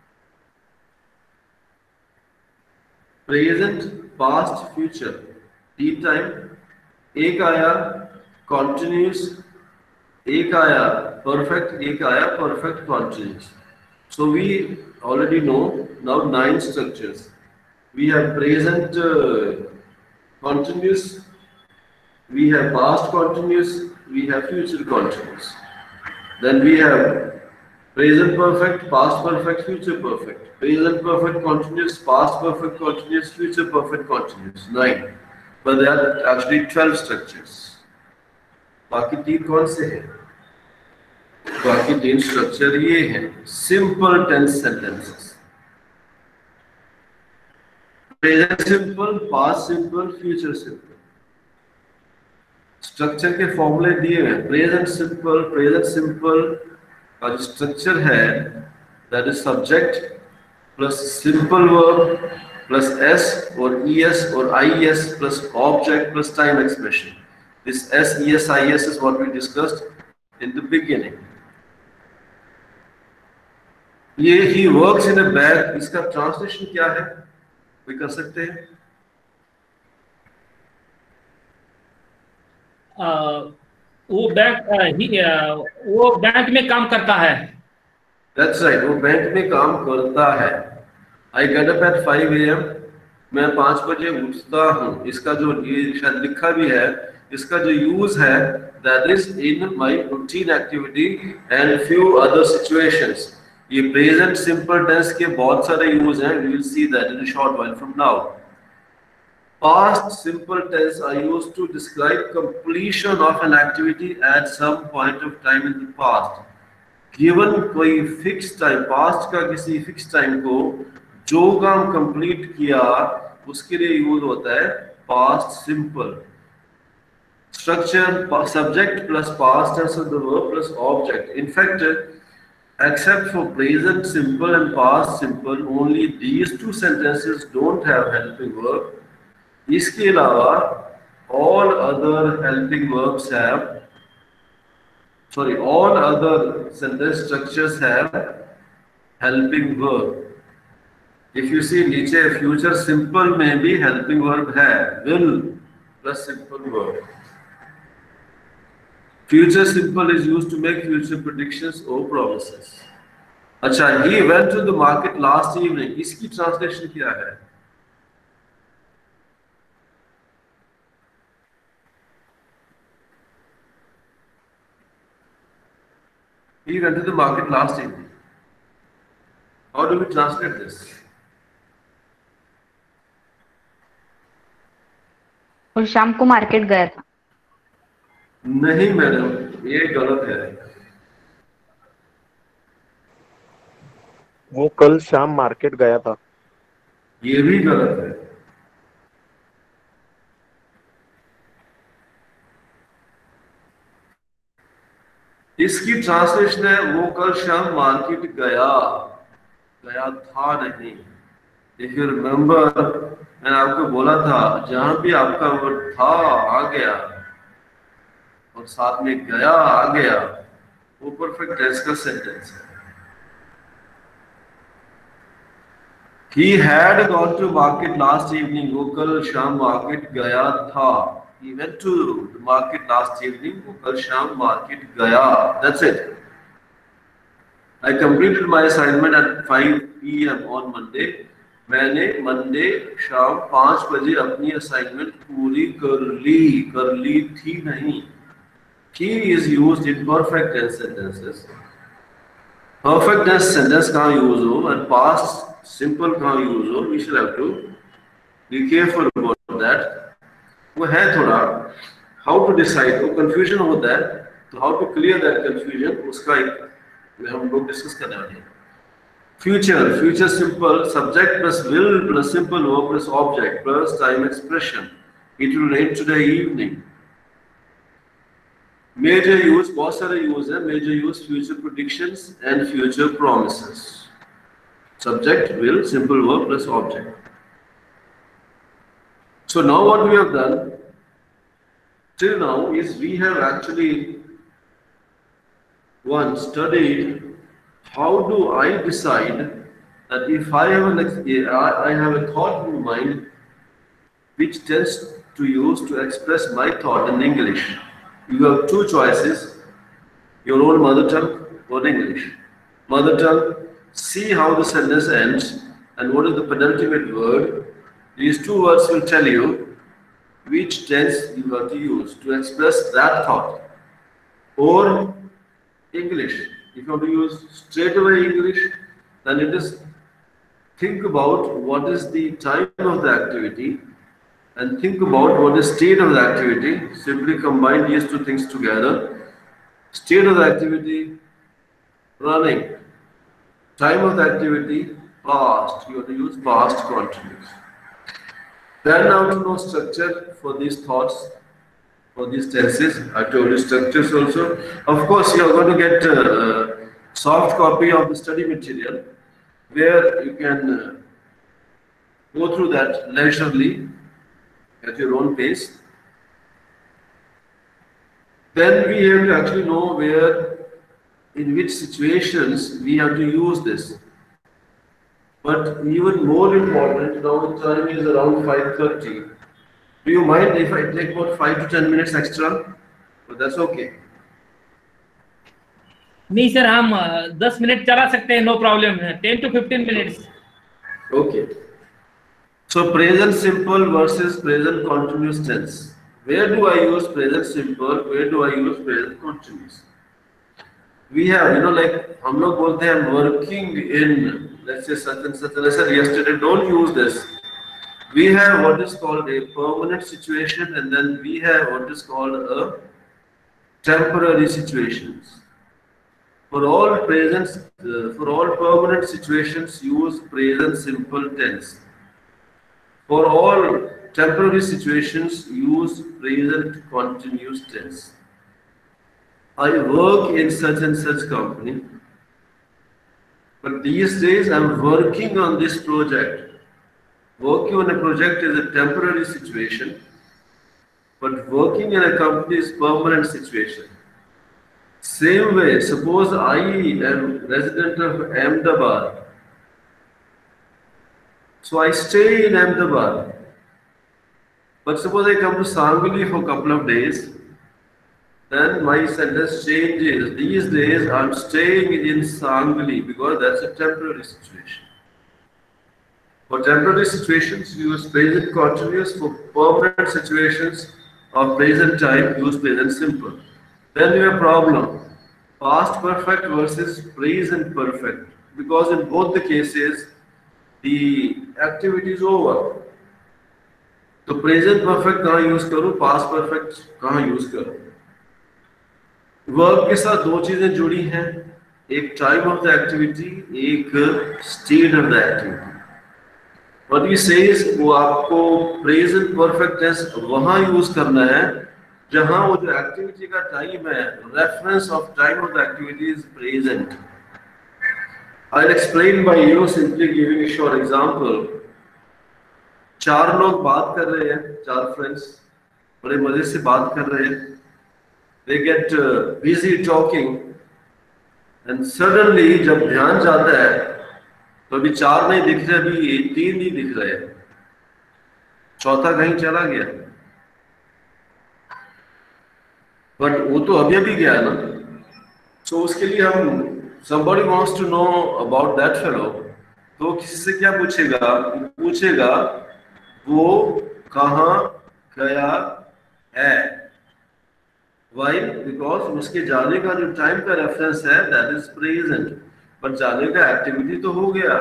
Present, past, future, T time. एक आया कॉन्टिन्यूस, एक आया परफेक्ट, एक आया perfect continuous. So we already know now nine structures. We have present uh, continuous, we have past continuous, we have future continuous. Then we have present perfect, past perfect, future perfect. Present perfect continuous, past perfect continuous, future perfect continuous. Nine. But there are actually twelve structures. बाकी तीन कौन से हैं? बाकी तीन structure ये हैं. Simple tense sentences. Present simple, past simple, future simple. Structure के फॉर्मूले दिए हैं. प्रेजेंट सिंपल, प्रेजेंट सिंपल का जो स्ट्रक्चर है that is subject plus simple verb plus S और ई एस और I S plus object plus time expression. This S, E S, I S is what we discussed in the beginning. ये he works in a bag, इसका translation क्या है? कोई कर सकते हैं? uh, वो बैंक uh, वो बैंक में काम करता है. That's right, वो बैंक में काम करता है. I get up at five A M मैं पाँच बजे उठता हूँ. इसका जो ये शायद लिखा भी है, इसका जो यूज है that is in my routine activity and few other situations. ये present simple tense के बहुत सारे यूज हैं. We will see that in a short while from now. Past simple tense are used to describe completion of an activity at some point of time in the past. Given कोई fixed time, past का किसी fixed time को जो काम complete किया उसके लिए use होता है past simple. Structure subject plus past tense of the verb plus object. In fact, except for present simple and past simple, only these two sentences don't have helping verb. इसके अलावा all other helping verbs have, sorry, all other sentence structures have helping verb. If you see नीचे future simple में भी helping verb है, will plus simple verb. Future simple is used to make future predictions or promises. अच्छा, he went to the market last evening. इसकी translation क्या है? He went to the market last evening. How do we translate this? और शाम को market गया था. नहीं मैडम, ये गलत है. वो कल शाम मार्केट गया था. ये भी गलत है. इसकी ट्रांसलेशन है वो कल शाम मार्केट गया, गया था नहीं. इफ यू रिमेम्बर, मैंने आपको बोला था जहां भी आपका वर्ड था आ गया और साथ में गया आ गया, वो परफेक्ट टेंस का सेंटेंस है। He had gone to market last evening. वो कल शाम मार्केट गया था। He went to the market last evening. वो कल शाम मार्केट गया। That's it. I completed my assignment at five p m on Monday. मैंने मंडे शाम पाँच बजे अपनी असाइनमेंट पूरी कर ली। कर ली थी नहीं। He is used in perfect tense sentences. Perfect tense sentence कहाँ यूज हो और past simple कहाँ यूज हो, we should have to be careful about that. वो है थोड़ा how to decide, वो confusion होता है, तो how to clear that confusion उसका एक हम लोग डिस्कस करने वाले हैं। Future, future simple, subject plus will plus simple verb plus object plus time expression. It will rain today evening. Major use, बहुत सारे use है। Major use future predictions and future promises. Subject, will, simple verb plus object. So now what we have done till now is we have actually one studied how do I decide that if I have an I have a thought in mind which tends to use to express my thought in English. You have two choices, your own mother tongue or English. Mother tongue, see how the sentence ends and what is the penultimate word. These two words will tell you which tense you have to use to express that thought. Or English, if you want to use straight away English, then it is think about what is the time of the activity and think about what is state of the activity. Simply combine these two things together. State of the activity, running. Time of the activity, past. You have to use past continuous. Then now to know structure for these thoughts, for these tenses. I told you structures also. Of course, you are going to get a soft copy of the study material where you can uh, go through that leisurely at your own pace. Then we have to actually know where, in which situations we have to use this. But even more important, now the time is around five thirty. Do you mind if I take about five to ten minutes extra? But that's okay. नहीं sir, हम दस मिनट चला सकते हैं, no problem है। Ten to fifteen minutes. Okay. So present simple versus present continuous tense. Where do I use present simple? Where do I use present continuous? We have, you know, like हम लोग बोलते हैं working in, let's say such and such. I said yesterday, don't use this. We have what is called a permanent situation, and then we have what is called a temporary situations. For all present, uh, for all permanent situations, use present simple tense. For all temporary situations, use present continuous tense. I work in such and such company, but these days I'm working on this project. Working on a project is a temporary situation, but working in a company is permanent situation. Same way, suppose I am resident of Ahmedabad, so I stay in Ahmedabad. But suppose I come to Sangli for a couple of days, then my sentence changes. These days I'm staying in Sangli because that's a temporary situation. For temporary situations, use present continuous. For permanent situations of present time, use present simple. Then you have a problem. Past perfect versus present perfect. Because in both the cases, the activity is over. So present perfect कहाँ use करूँ, past perfect कहाँ use करूँ? Verb के साथ दो चीजें जुड़ी हैं. एक time of the activity, एक state of the activity. What he says, वो आपको present perfect tense वहाँ use करना है जहाँ वो जो activity का time है, reference of time of the activity is present. I'll explain by you simply giving a short example. चार लोग बात कर रहे हैं, चार फ्रेंड्स बड़े मजे से बात कर रहे हैं, they get uh, busy talking and suddenly जब ध्यान जाता है तो अभी चार नहीं दिख रहे, अभी तीन नहीं दिख रहे, चौथा कहीं चला गया, बट वो तो अभी अभी गया ना। सो so, उसके लिए हम somebody wants to know about that fellow, तो किसी से क्या पूछेगा, पूछेगा वो कहाँ गया है। Why? Because उसके जाने का जो टाइम का रेफरेंस है that is present, बट जाने का एक्टिविटी तो हो गया।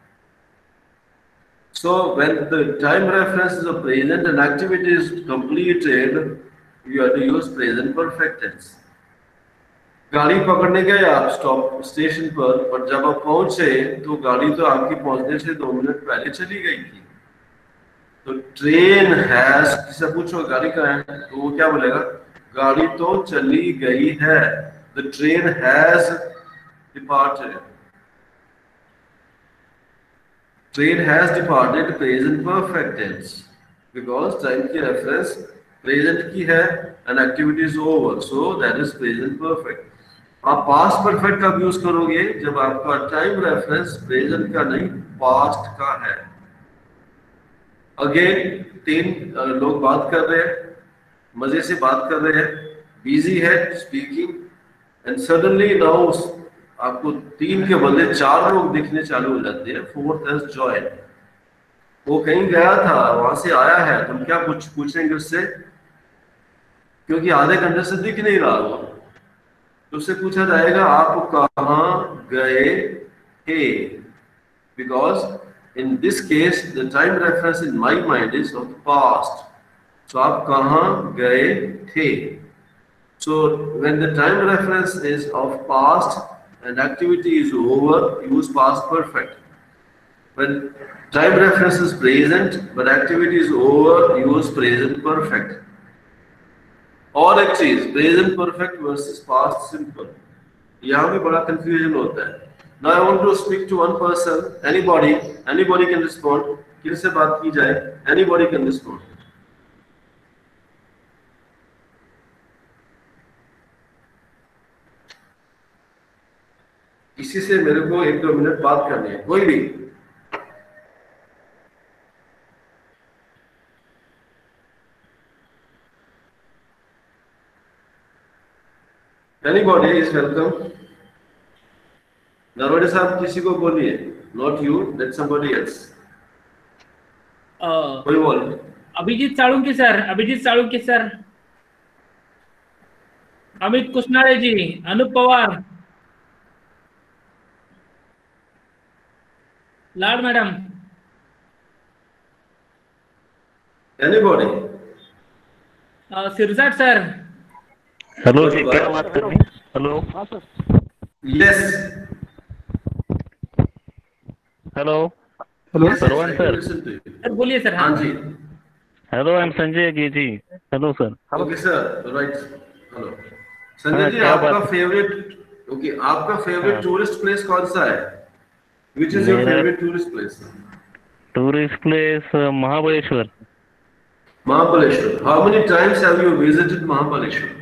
So when the time reference is a present and activity is completed, you have to use present perfect tense. गाड़ी पकड़ने गए आप स्टॉप स्टेशन पर, पर जब आप पहुंचे तो गाड़ी तो आपकी पहुंचने से दो मिनट पहले चली गई थी। तो ट्रेन हैज, किसे पूछो गाड़ी का है तो वो क्या बोलेगा, गाड़ी तो चली गई है, the train has departed. Train has departed present perfect tense, because time की रेफरेंस प्रेजेंट की है and activity is over, so that is present perfect. आप पास्ट परफेक्ट का यूज करोगे जब आपका टाइम रेफरेंस प्रेजेंट का नहीं पास्ट का है। अगेन तीन लोग बात कर रहे हैं, मजे से बात कर रहे हैं, बिजी है स्पीकिंग, एंड सडनली नाउ आपको तीन के बदले चार लोग दिखने चालू हो जाते हैं। फोर्थ हैज जॉइंड, वो कहीं गया था वहां से आया है, तुम क्या कुछ पूछेंगे उससे, क्योंकि आधे घंटे से दिख नहीं रहा वो, तो उससे पूछा जाएगा आप कहाँ गए थे, because in this case the time reference in my mind is of the past, so आप कहाँ गए थे। So when the time reference is of past and activity is over, use past perfect. When time reference is present but activity is over, use present perfect। और एक चीज, present perfect versus past simple, यहाँ भी बड़ा confusion होता है। Now I want to speak to one person, anybody, anybody can respond, किससे बात की जाए, anybody can respond। किसी से मेरे को एक दो मिनट बात करनी है, कोई भी। Anybody is welcome। नरवड़े साहब किसी को बोलिए, not you, let somebody else। कोई बोल। Abhijit Salunke sir, Abhijit Salunke sir, Amit Kushnale ji, Anup Pawar, Lad madam. Anybody? Sirsat sir. Hello ji, क्या बात कर रही? Hello. Yes. Hello. Hello Sarvan sir. Sir बोलिए सर। हाँ जी। Hello, I am Sanjay ji ji. Hello sir. Okay sir, right. Hello Sanjay ji, आपका फेवरेट, ओके, आपका फेवरेट टूरिस्ट प्लेस कौन सा है? Which is your favourite tourist place? Tourist place Mahabaleshwar. Mahabaleshwar. How many times have you visited Mahabaleshwar?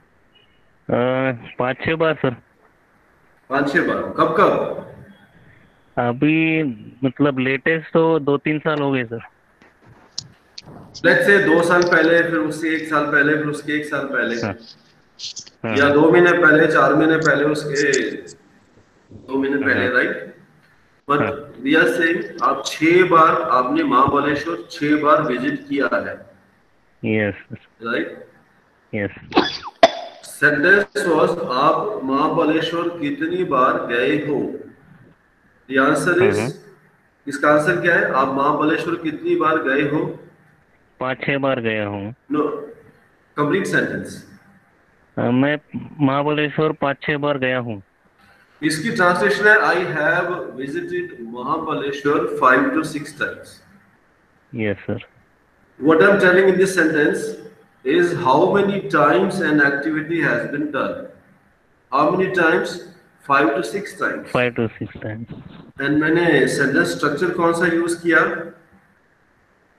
पाँच छह बार सर। पाँच छह बार। कब कब? अभी मतलब लेटेस्ट तो दो तीन साल हो गए सर। लेट्स से दो साल पहले, फिर उससे एक साल पहले, फिर उसके एक साल पहले, हाँ, हाँ, या दो महीने पहले, चार महीने पहले, उसके दो महीने पहले, right? But we are saying आप छह बार आपने महाबलेश्वर छह बार विजिट किया है। Yes right. Yes. Sentence was आप महाबलेश्वर कितनी बार गए हो? The answer is, इसका आंसर क्या है? आप महाबलेश्वर कितनी बार गए हो? पाँच छह बार गया हूँ। No, complete sentence. मैं महाबलेश्वर पाँच छह बार गया हूँ। इसकी ट्रांसलेशन है I have visited Mahabaleshwar five to six times. Yes sir. What I'm telling in this sentence is how many times an activity has been done. How many times? Five to six times. Five to six times. And मैंने sentence structure कौन सा use किया?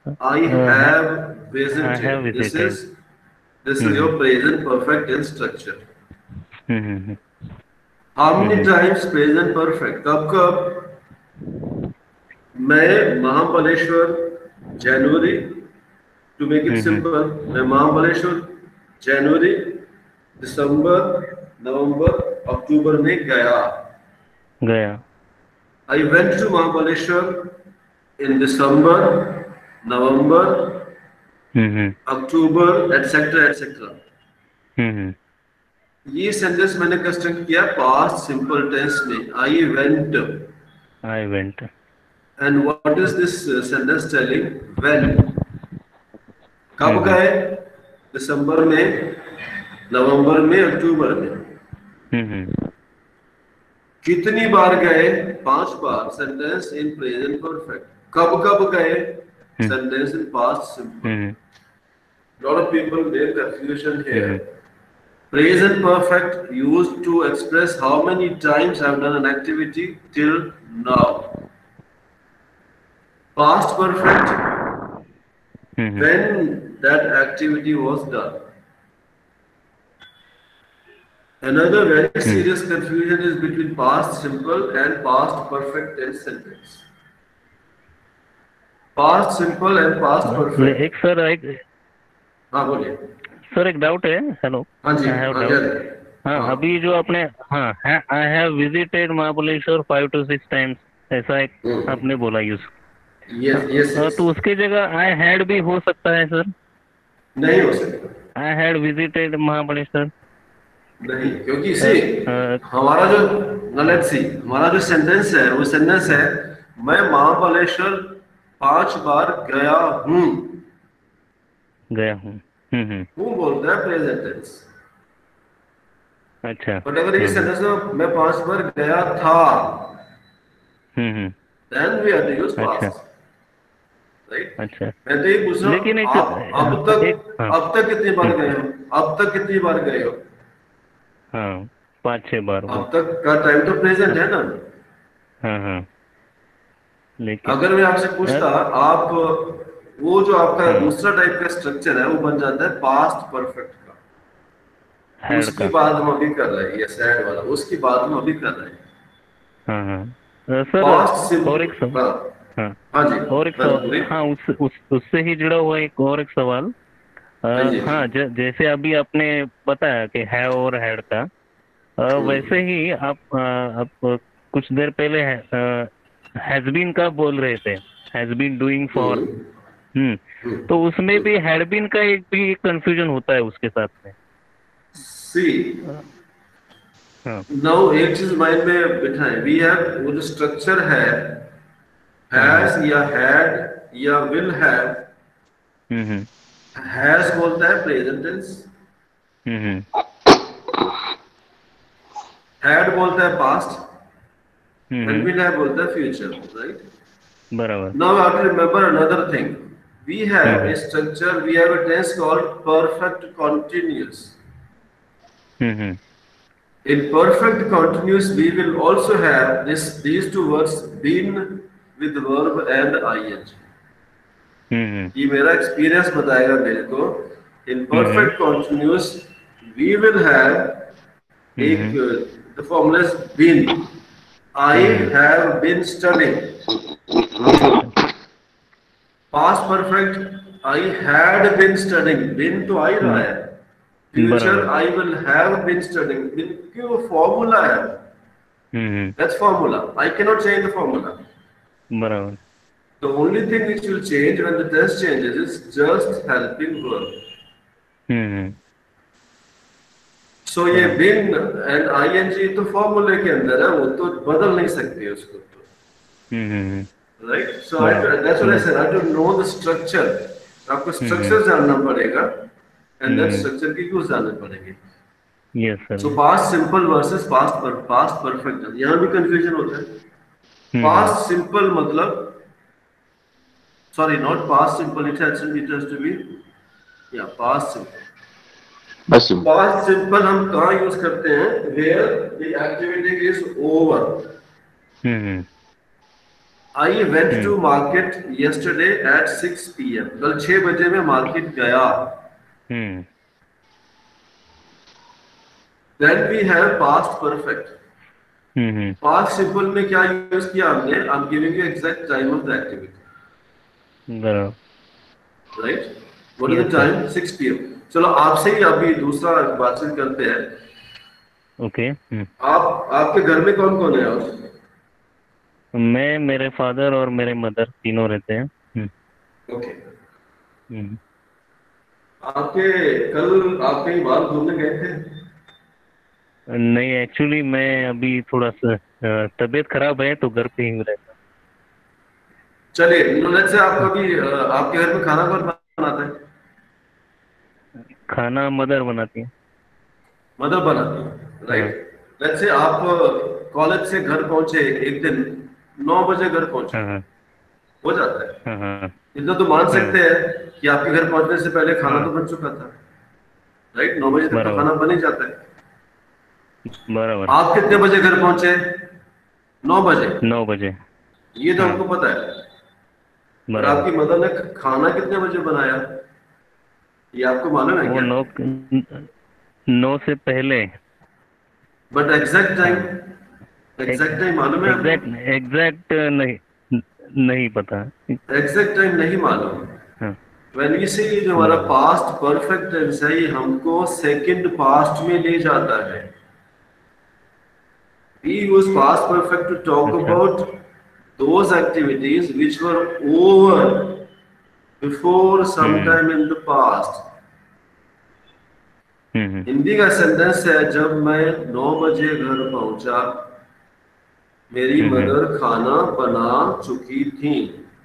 I have visited. I have This visited. is this is your present perfect tense structure. Hmm How many times present perfect? कब कब? मैं महाबलेश्वर जनवरी, to make it simple, मैं महाबलेश्वर जनवरी, दिसंबर, नवंबर, अक्टूबर में गया. गया. I went to Mahabaleshwar in December, November, hmm October, et cetera et cetera. हम्म ये sentence मैंने construct किया पास्ट सिंपल टेंस में. I went. I went. And what is this uh, sentence telling? When? कब गए? दिसंबर में, नवंबर में, अक्टूबर में. हम्म कितनी बार गए? पांच बार. Sentence in present perfect. कब कब गए? Sentence in past simple. Lot of people make confusion here. Present perfect used to express how many times I've done an activity till now. Past perfect, when that activity was done. Another very serious confusion is between past simple and past perfect tense sentence. Past simple and past perfect. एक sir एक हाँ बोलिए sir एक doubt है. Hello. हाँ जी. I have हाँ doubt. जी. हाँ अभी जो आपने हाँ I have visited Mahabaleshwar five to six times ऐसा एक आपने बोला यूज. Yes yes. तो उसकी जगह आई हैड भी हो सकता है सर? नहीं हो सकता. आई हैड विजिटेड महाबलेश्वर नहीं, क्योंकि इसे हमारा जो गलत सी हमारा जो सेंटेंस है वो सेंटेंस है मैं महाबलेश्वर पांच बार गया हूँ. गया हूँ. हम्म हूँ बोलता है प्रेजेंट टेंस. अच्छा. बट अगर ये सेंटेंस में मैं पांच बार गया था, hmm then we have to use past. Right. अच्छा. मैं तो ये पूछ रहा लेकिन एक हूँ आप अब तक अब तक कितनी बार गए हो? अब तक कितनी बार गए हो? हाँ पाँच छह बार. अब तक का टाइम तो प्रेजेंट है ना. हाँ हाँ. लेकिन अगर मैं आपसे पूछता आप वो जो आपका दूसरा टाइप का स्ट्रक्चर है वो बन जाता है पास्ट परफेक्ट का. उसकी बात हम अभी कर रहे हैं. ये सैड वाला उसकी बात हम अभी कर रहे हैं. हाँ हाँ सर. और एक सवाल. हाँ हाँ जी. और एक सवाल. हाँ उस, उस उससे ही जुड़ा हुआ एक और एक सवाल. आ, हाँ ज, जैसे अभी आपने बताया कि है और हैड का, आ, वैसे ही आप आप कुछ देर पहले हैज बीन का बोल रहे थे. Has been doing for. Hmm तो उसमें भी हैड बीन का एक भी कंफ्यूजन होता है उसके साथ में. सी नाउ एक चीज माइंड में बिठाएं. वी हैव वो जो स्ट्रक्चर है हैज या हैड या विल हैव. हम्म हैज बोलता है प्रेजेंट टेंस. हम्म हैड बोलता है past. Hmm and will have बोलता है फ्यूचर. राइट. बराबर. Now I have to remember another thing. We have a structure, we have a tense called perfect continuous. Mm-hmm. In perfect continuous, we will also have this these two words been with the verb and ing. Mm-hmm. ये मेरा experience बताएगा मेरे को. In perfect continuous, we will have एक the formula is been. I have been studying. Past perfect, I had been studying. Been तो आ ही रहा है. Future, I will have been studying. Been क्यों वो formula है. That's formula. I cannot change the formula. बराबर. The only thing which will change when the tense changes is just helping verb. Hmm So ये been and ing तो formula के अंदर है. वो तो बदल नहीं सकते उसको. हम्म Right. So I, that's what I said. I have to know the structure. आपको structure जानना पड़ेगा, and that structure की यूज जानना पड़ेगी. Yes sir. So past simple versus past per past perfect. यहाँ भी confusion होता है. Past simple मतलब, sorry, not past simple. It has it has to be, yeah, past simple. Past simple. Past simple हम कहाँ use करते हैं? Where the activity is over. Hmm I went to market yesterday at six p m कल छह बजे मैं market गया. हम्म. Then we have past perfect. Hmm. Past simple में क्या यूज किया हमने? I'm giving you exact time of the activity. बराबर. Right? What is the time? six p m चलो आपसे ही अभी दूसरा बातचीत करते हैं. ओके. आप आपके घर में कौन कौन है? और मैं, मेरे फादर और मेरे मदर तीनों रहते हैं. ओके. हम्म. आपके कल आप कहीं बाहर घूमने गए थे? नहीं, एक्चुअली मैं अभी थोड़ा सा तबीयत खराब है तो घर पे ही रहता. चलिए, लेट्स से आप कभी आपके घर में खाना कौन बनाता है? खाना मदर बनाती है. मदर बनाती है, राइट. लेट्स से आप कॉलेज से घर पहुंचे एक दिन नौ बजे घर पहुंचे. हाँ. हो जाता है. हाँ. हाँ. इतना तो मान सकते हैं कि आपके घर पहुंचने से पहले खाना तो बन चुका था, राइट. नौ बजे तक तो खाना बन ही जाता है. बराबर. आप कितने बजे घर पहुंचे? नौ बजे. नौ बजे. ये तो हमको पता है. और आपकी मदर ने खाना कितने बजे बनाया ये आपको मालूम है? वो नौ नौ से पहले. But exact time exact time मालूम है? एग्जैक्ट एग्जैक्ट नहीं नहीं पता. एग्जैक्ट टाइम नहीं मालूम. When we say जो हमारा पास्ट परफेक्ट टेंस है ये हमको सेकंड पास्ट में ले जाता है. We use past perfect to talk about those activities which were over before some time in the past. Hindi का सेंटेंस है जब मैं नौ बजे घर पहुंचा मेरी मदर खाना बना चुकी थी.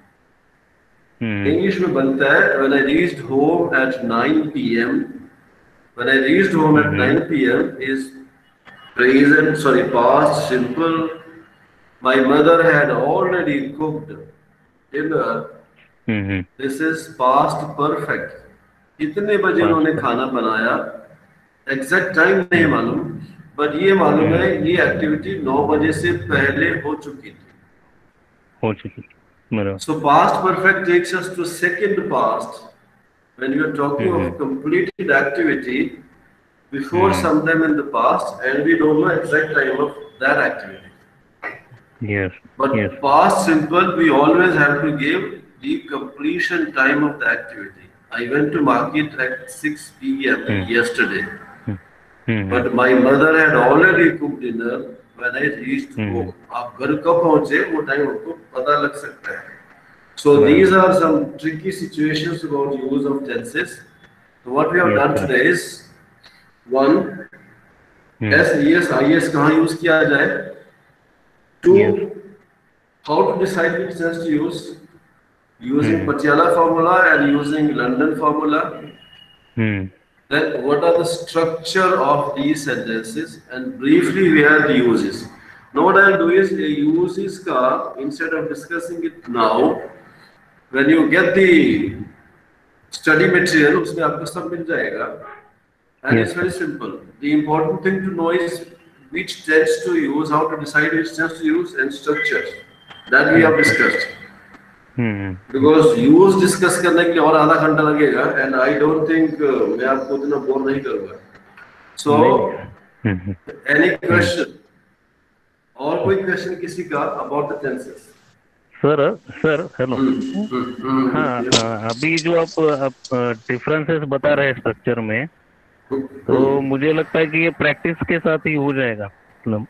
इंग्लिश में बनता है when I reached home at nine p m when I reached home at nine p m is present, sorry, past simple. My mother had already cooked dinner. Mm-hmm. This is past perfect. कितने बजे उन्होंने खाना बनाया? Exact time नहीं मालूम, but ये मालूम है ये एक्टिविटी नौ बजे से पहले हो चुकी थी. हो चुकी. So past perfect takes us to second past when you are talking mm-hmm. of completed activity before mm-hmm. sometime in the past and we don't know exact time of that activity. Yes. But yes. past simple we always have to give the completion time of the activity. I went to market at six p m mm-hmm. yesterday. Mm-hmm. But my mother had already cooked dinner when I reached mm-hmm. home. आप घर कब पहुंचे वो time आपको पता लग सकता है. So right. These are some tricky situations about use of tenses. So what we have yes, done sir. today is one, hmm. S, yes, I S कहाँ use किया जाए? Two, yes. how to decide which tense to use? Using hmm. Patiala formula and using London formula. Hmm. Then what are the structure of these sentences and briefly where the uses. Now what I'll do is the uses ka instead of discussing it now, when you get the study material उसमें आपको सब मिल जाएगा. And yes. it's very simple. The important thing to know is which tense to use, how to decide which tense to use, and structure that we have discussed. Hmm. Because use discuss करने के लिए और आधा घंटा लगेगा, and I don't think uh, मैं आपको इतना बोर नहीं करूँगा. So, hmm. any question? और कोई क्वेश्चन किसी का about the tenses? Sir sir hello. हाँ, अभी जो आप आप डिफरेंसेस बता रहे हैं स्ट्रक्चर में, तो मुझे लगता है कि ये प्रैक्टिस के साथ ही हो जाएगा. मतलब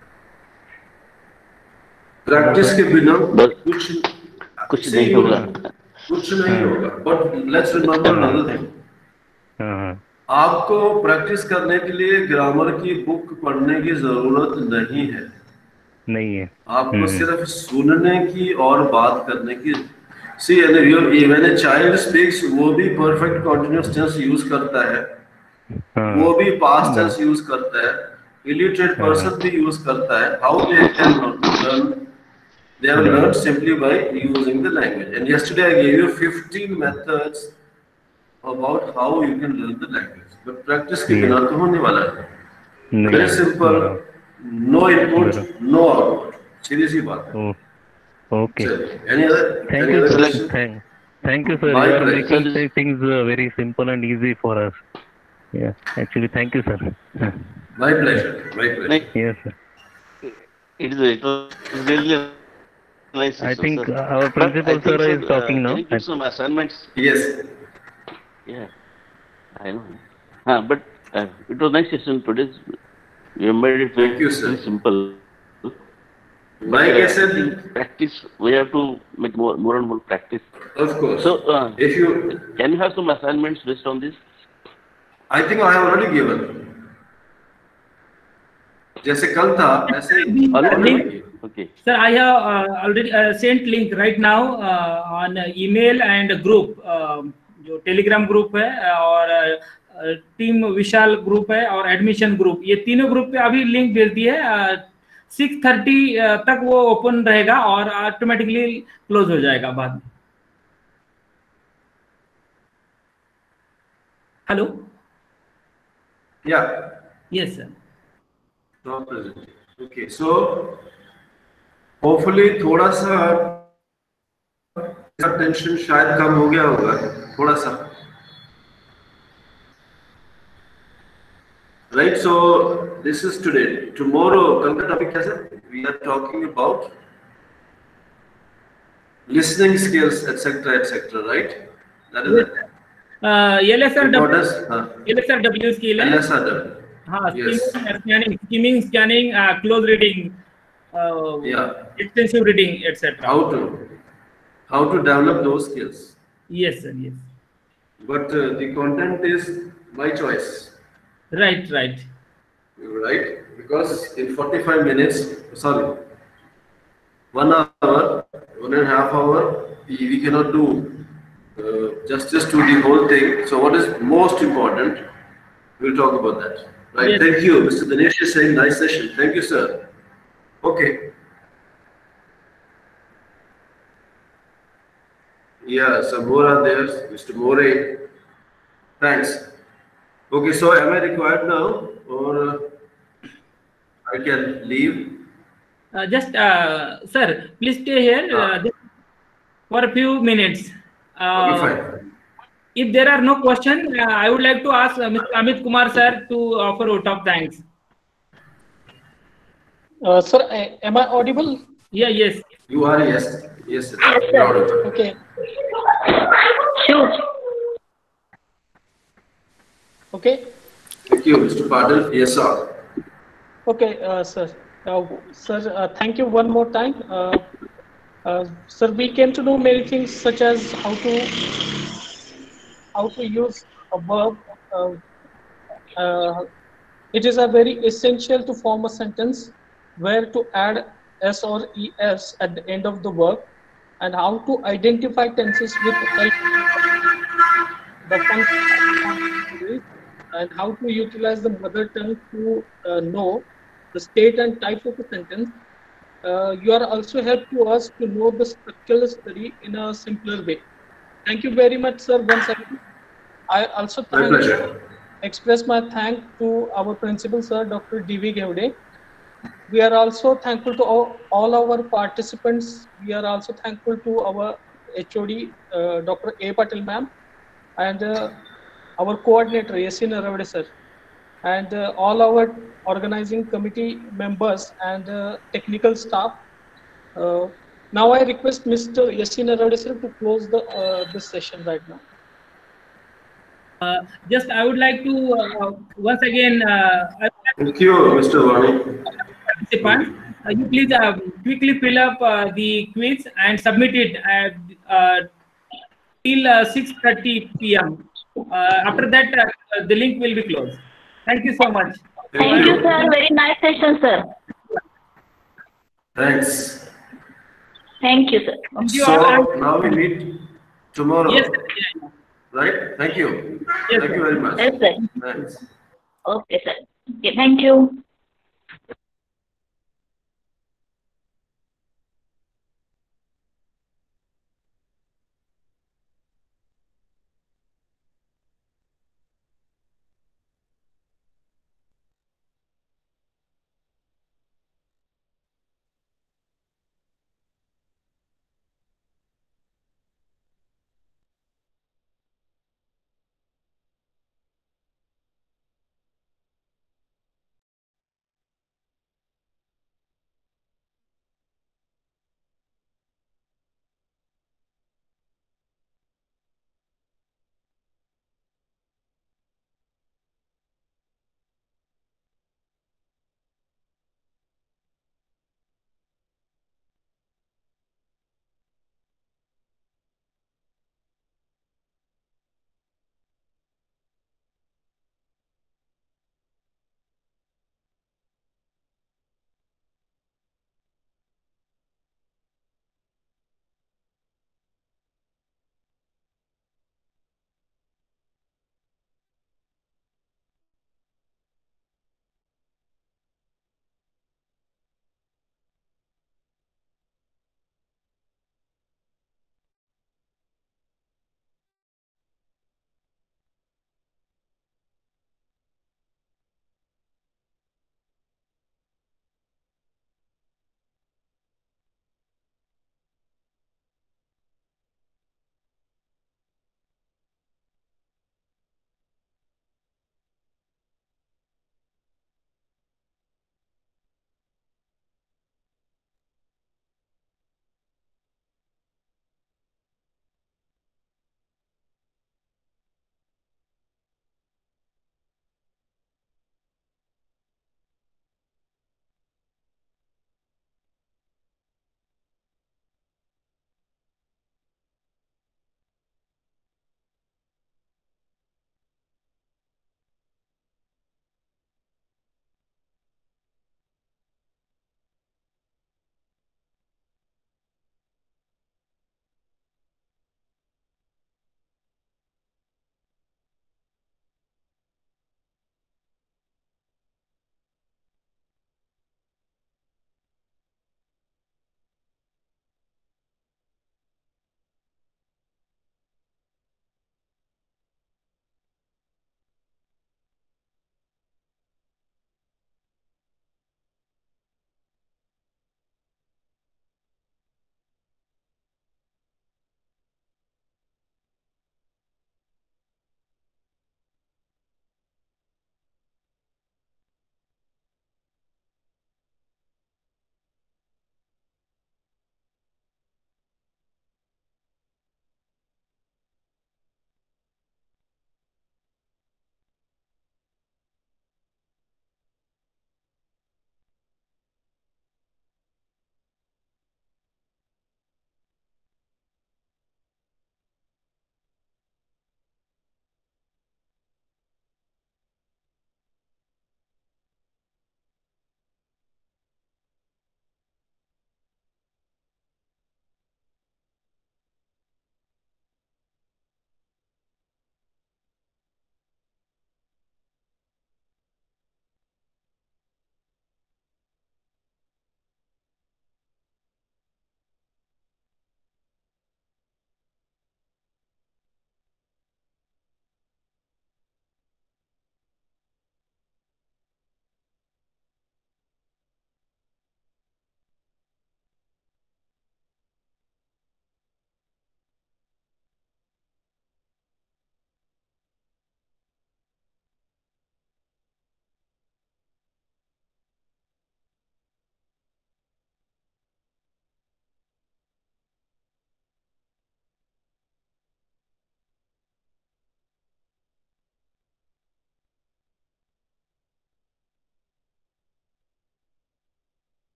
प्रैक्टिस के बिना कुछ कुछ नहीं होगा. कुछ नहीं होगा. But let's remember another thing. आपको प्रैक्टिस करने के लिए ग्रामर की बुक पढ़ने की जरूरत नहीं है. नहीं है. आपको सिर्फ सुनने की और बात करने की. See when a child speaks वो भी परफेक्ट कंटीन्यूअस टेंस यूज करता है, वो भी पास्ट टेंस यूज करता है, इलिटरेट पर्सन भी यूज करता है. How they can learn? They have learned simply by using the language. And yesterday I gave you fifteen methods about how you can learn the language. But practice के बिना तो होने वाला है. Very simple. No input, no output. सीधी सी बात है. Okay. Any other? Thank any you, other sir. question? Thank, thank you, sir. My You are pleasure. making Sir, th- things uh, very simple and easy for us. Yeah. Actually, thank you, sir. My pleasure. My pleasure. Yes, sir. It is it was really a nice I session, think sir. uh, our But I principal think, sir sir, is uh, talking now. can you give some assignments? Yes. Yeah, I know. Ah, but uh, it was nice session today. You made it very, Thank you, sir. very simple. But Like uh, I said, I think practice, we have to make more, more and more practice. of course. So, uh, If you, can you have some assignments based on this? I think I have already given. जैसे कल था ऐसे ही Link. Okay. Sir, I have uh, already uh, sent link right now uh, on email and group, uh, जो Telegram group है और team विशाल group है और एडमिशन ग्रुप, ये तीनों ग्रुप पे अभी लिंक भेज दी है। सिक्स थर्टी तक वो ओपन रहेगा और ऑटोमेटिकली क्लोज हो जाएगा बाद में। Hello, Yeah. Yes sir. Not present. Okay, so hopefully थोड़ा सा टेंशन शायद कम हो गया होगा थोड़ा सा। Right, so this is today. Tomorrow, कल का topic क्या है? We are talking about listening skills, et cetera, et cetera. Right? That is it. L S R W, हाँ. L S R W skill है। L S R W. हाँ, Yes. scanning, skimming, scanning, uh, close reading, uh, Yeah. extensive reading, et cetera. How to how to develop those skills. Yes, sir. Yes. But uh, the content is my choice. Right, right. Right? Because in forty-five minutes, sorry, one hour, one and a half hour, we, we cannot do uh, justice to the whole thing. So what is most important, we'll talk about that. Right? Yes. Thank you. Mister Dinesh is saying nice session. Thank you, sir. Okay. Yeah, so more are there. Mister More. Thanks. Okay, so am I required now or uh, I can leave? Uh, just, uh, sir, please stay here uh, just for a few minutes. Uh, Okay, fine. If there are no questions, uh, I would like to ask uh, Mister Amit Kumar sir to offer vote of thanks. Uh, sir, I- am I audible? Yeah, yes. You are, yes. Yes, sir. Yes, You're audible. Okay. Sure. Okay. Thank you, Mister Padel. Yes, sir. Okay, uh, sir. Uh, sir, uh, thank you one more time. Uh, uh, sir, we came to know many things such as how to how to use a verb. Uh, uh, it is a very essential to form a sentence where to add s or es at the end of the verb, and how to identify tenses with help the function, and how to utilize the mother tongue to uh, know the state and type of a sentence. Uh, you are also help to us to know the structural study in a simpler way. Thank you very much, sir. Once again, I also My thank, pleasure. express my thank to our principal, sir, Doctor D V Gevde. We are also thankful to all, all our participants. We are also thankful to our H O D, uh, Doctor A Patel ma'am, and uh, our coordinator, Yasin Aravade sir, and uh, all our organizing committee members and uh, technical staff. Uh, now I request Mister Yasin Aravade sir to close the uh, this session right now. Uh, just I would like to uh, once again uh, Thank you, Mister Vani. participants, uh, you please uh, quickly fill up uh, the quiz and submit it at, uh, till uh, six thirty p m Uh, after that, uh, the link will be closed. Thank you so much. Thank, Thank you. you, sir. Very nice session, sir. Thanks. Thank you, sir. Thank you So all. now we meet tomorrow. Yes, sir. Yeah, yeah. Right? Thank you. Yes, Thank you very much. Yes, sir. Thanks. Okay, sir. Okay, thank you.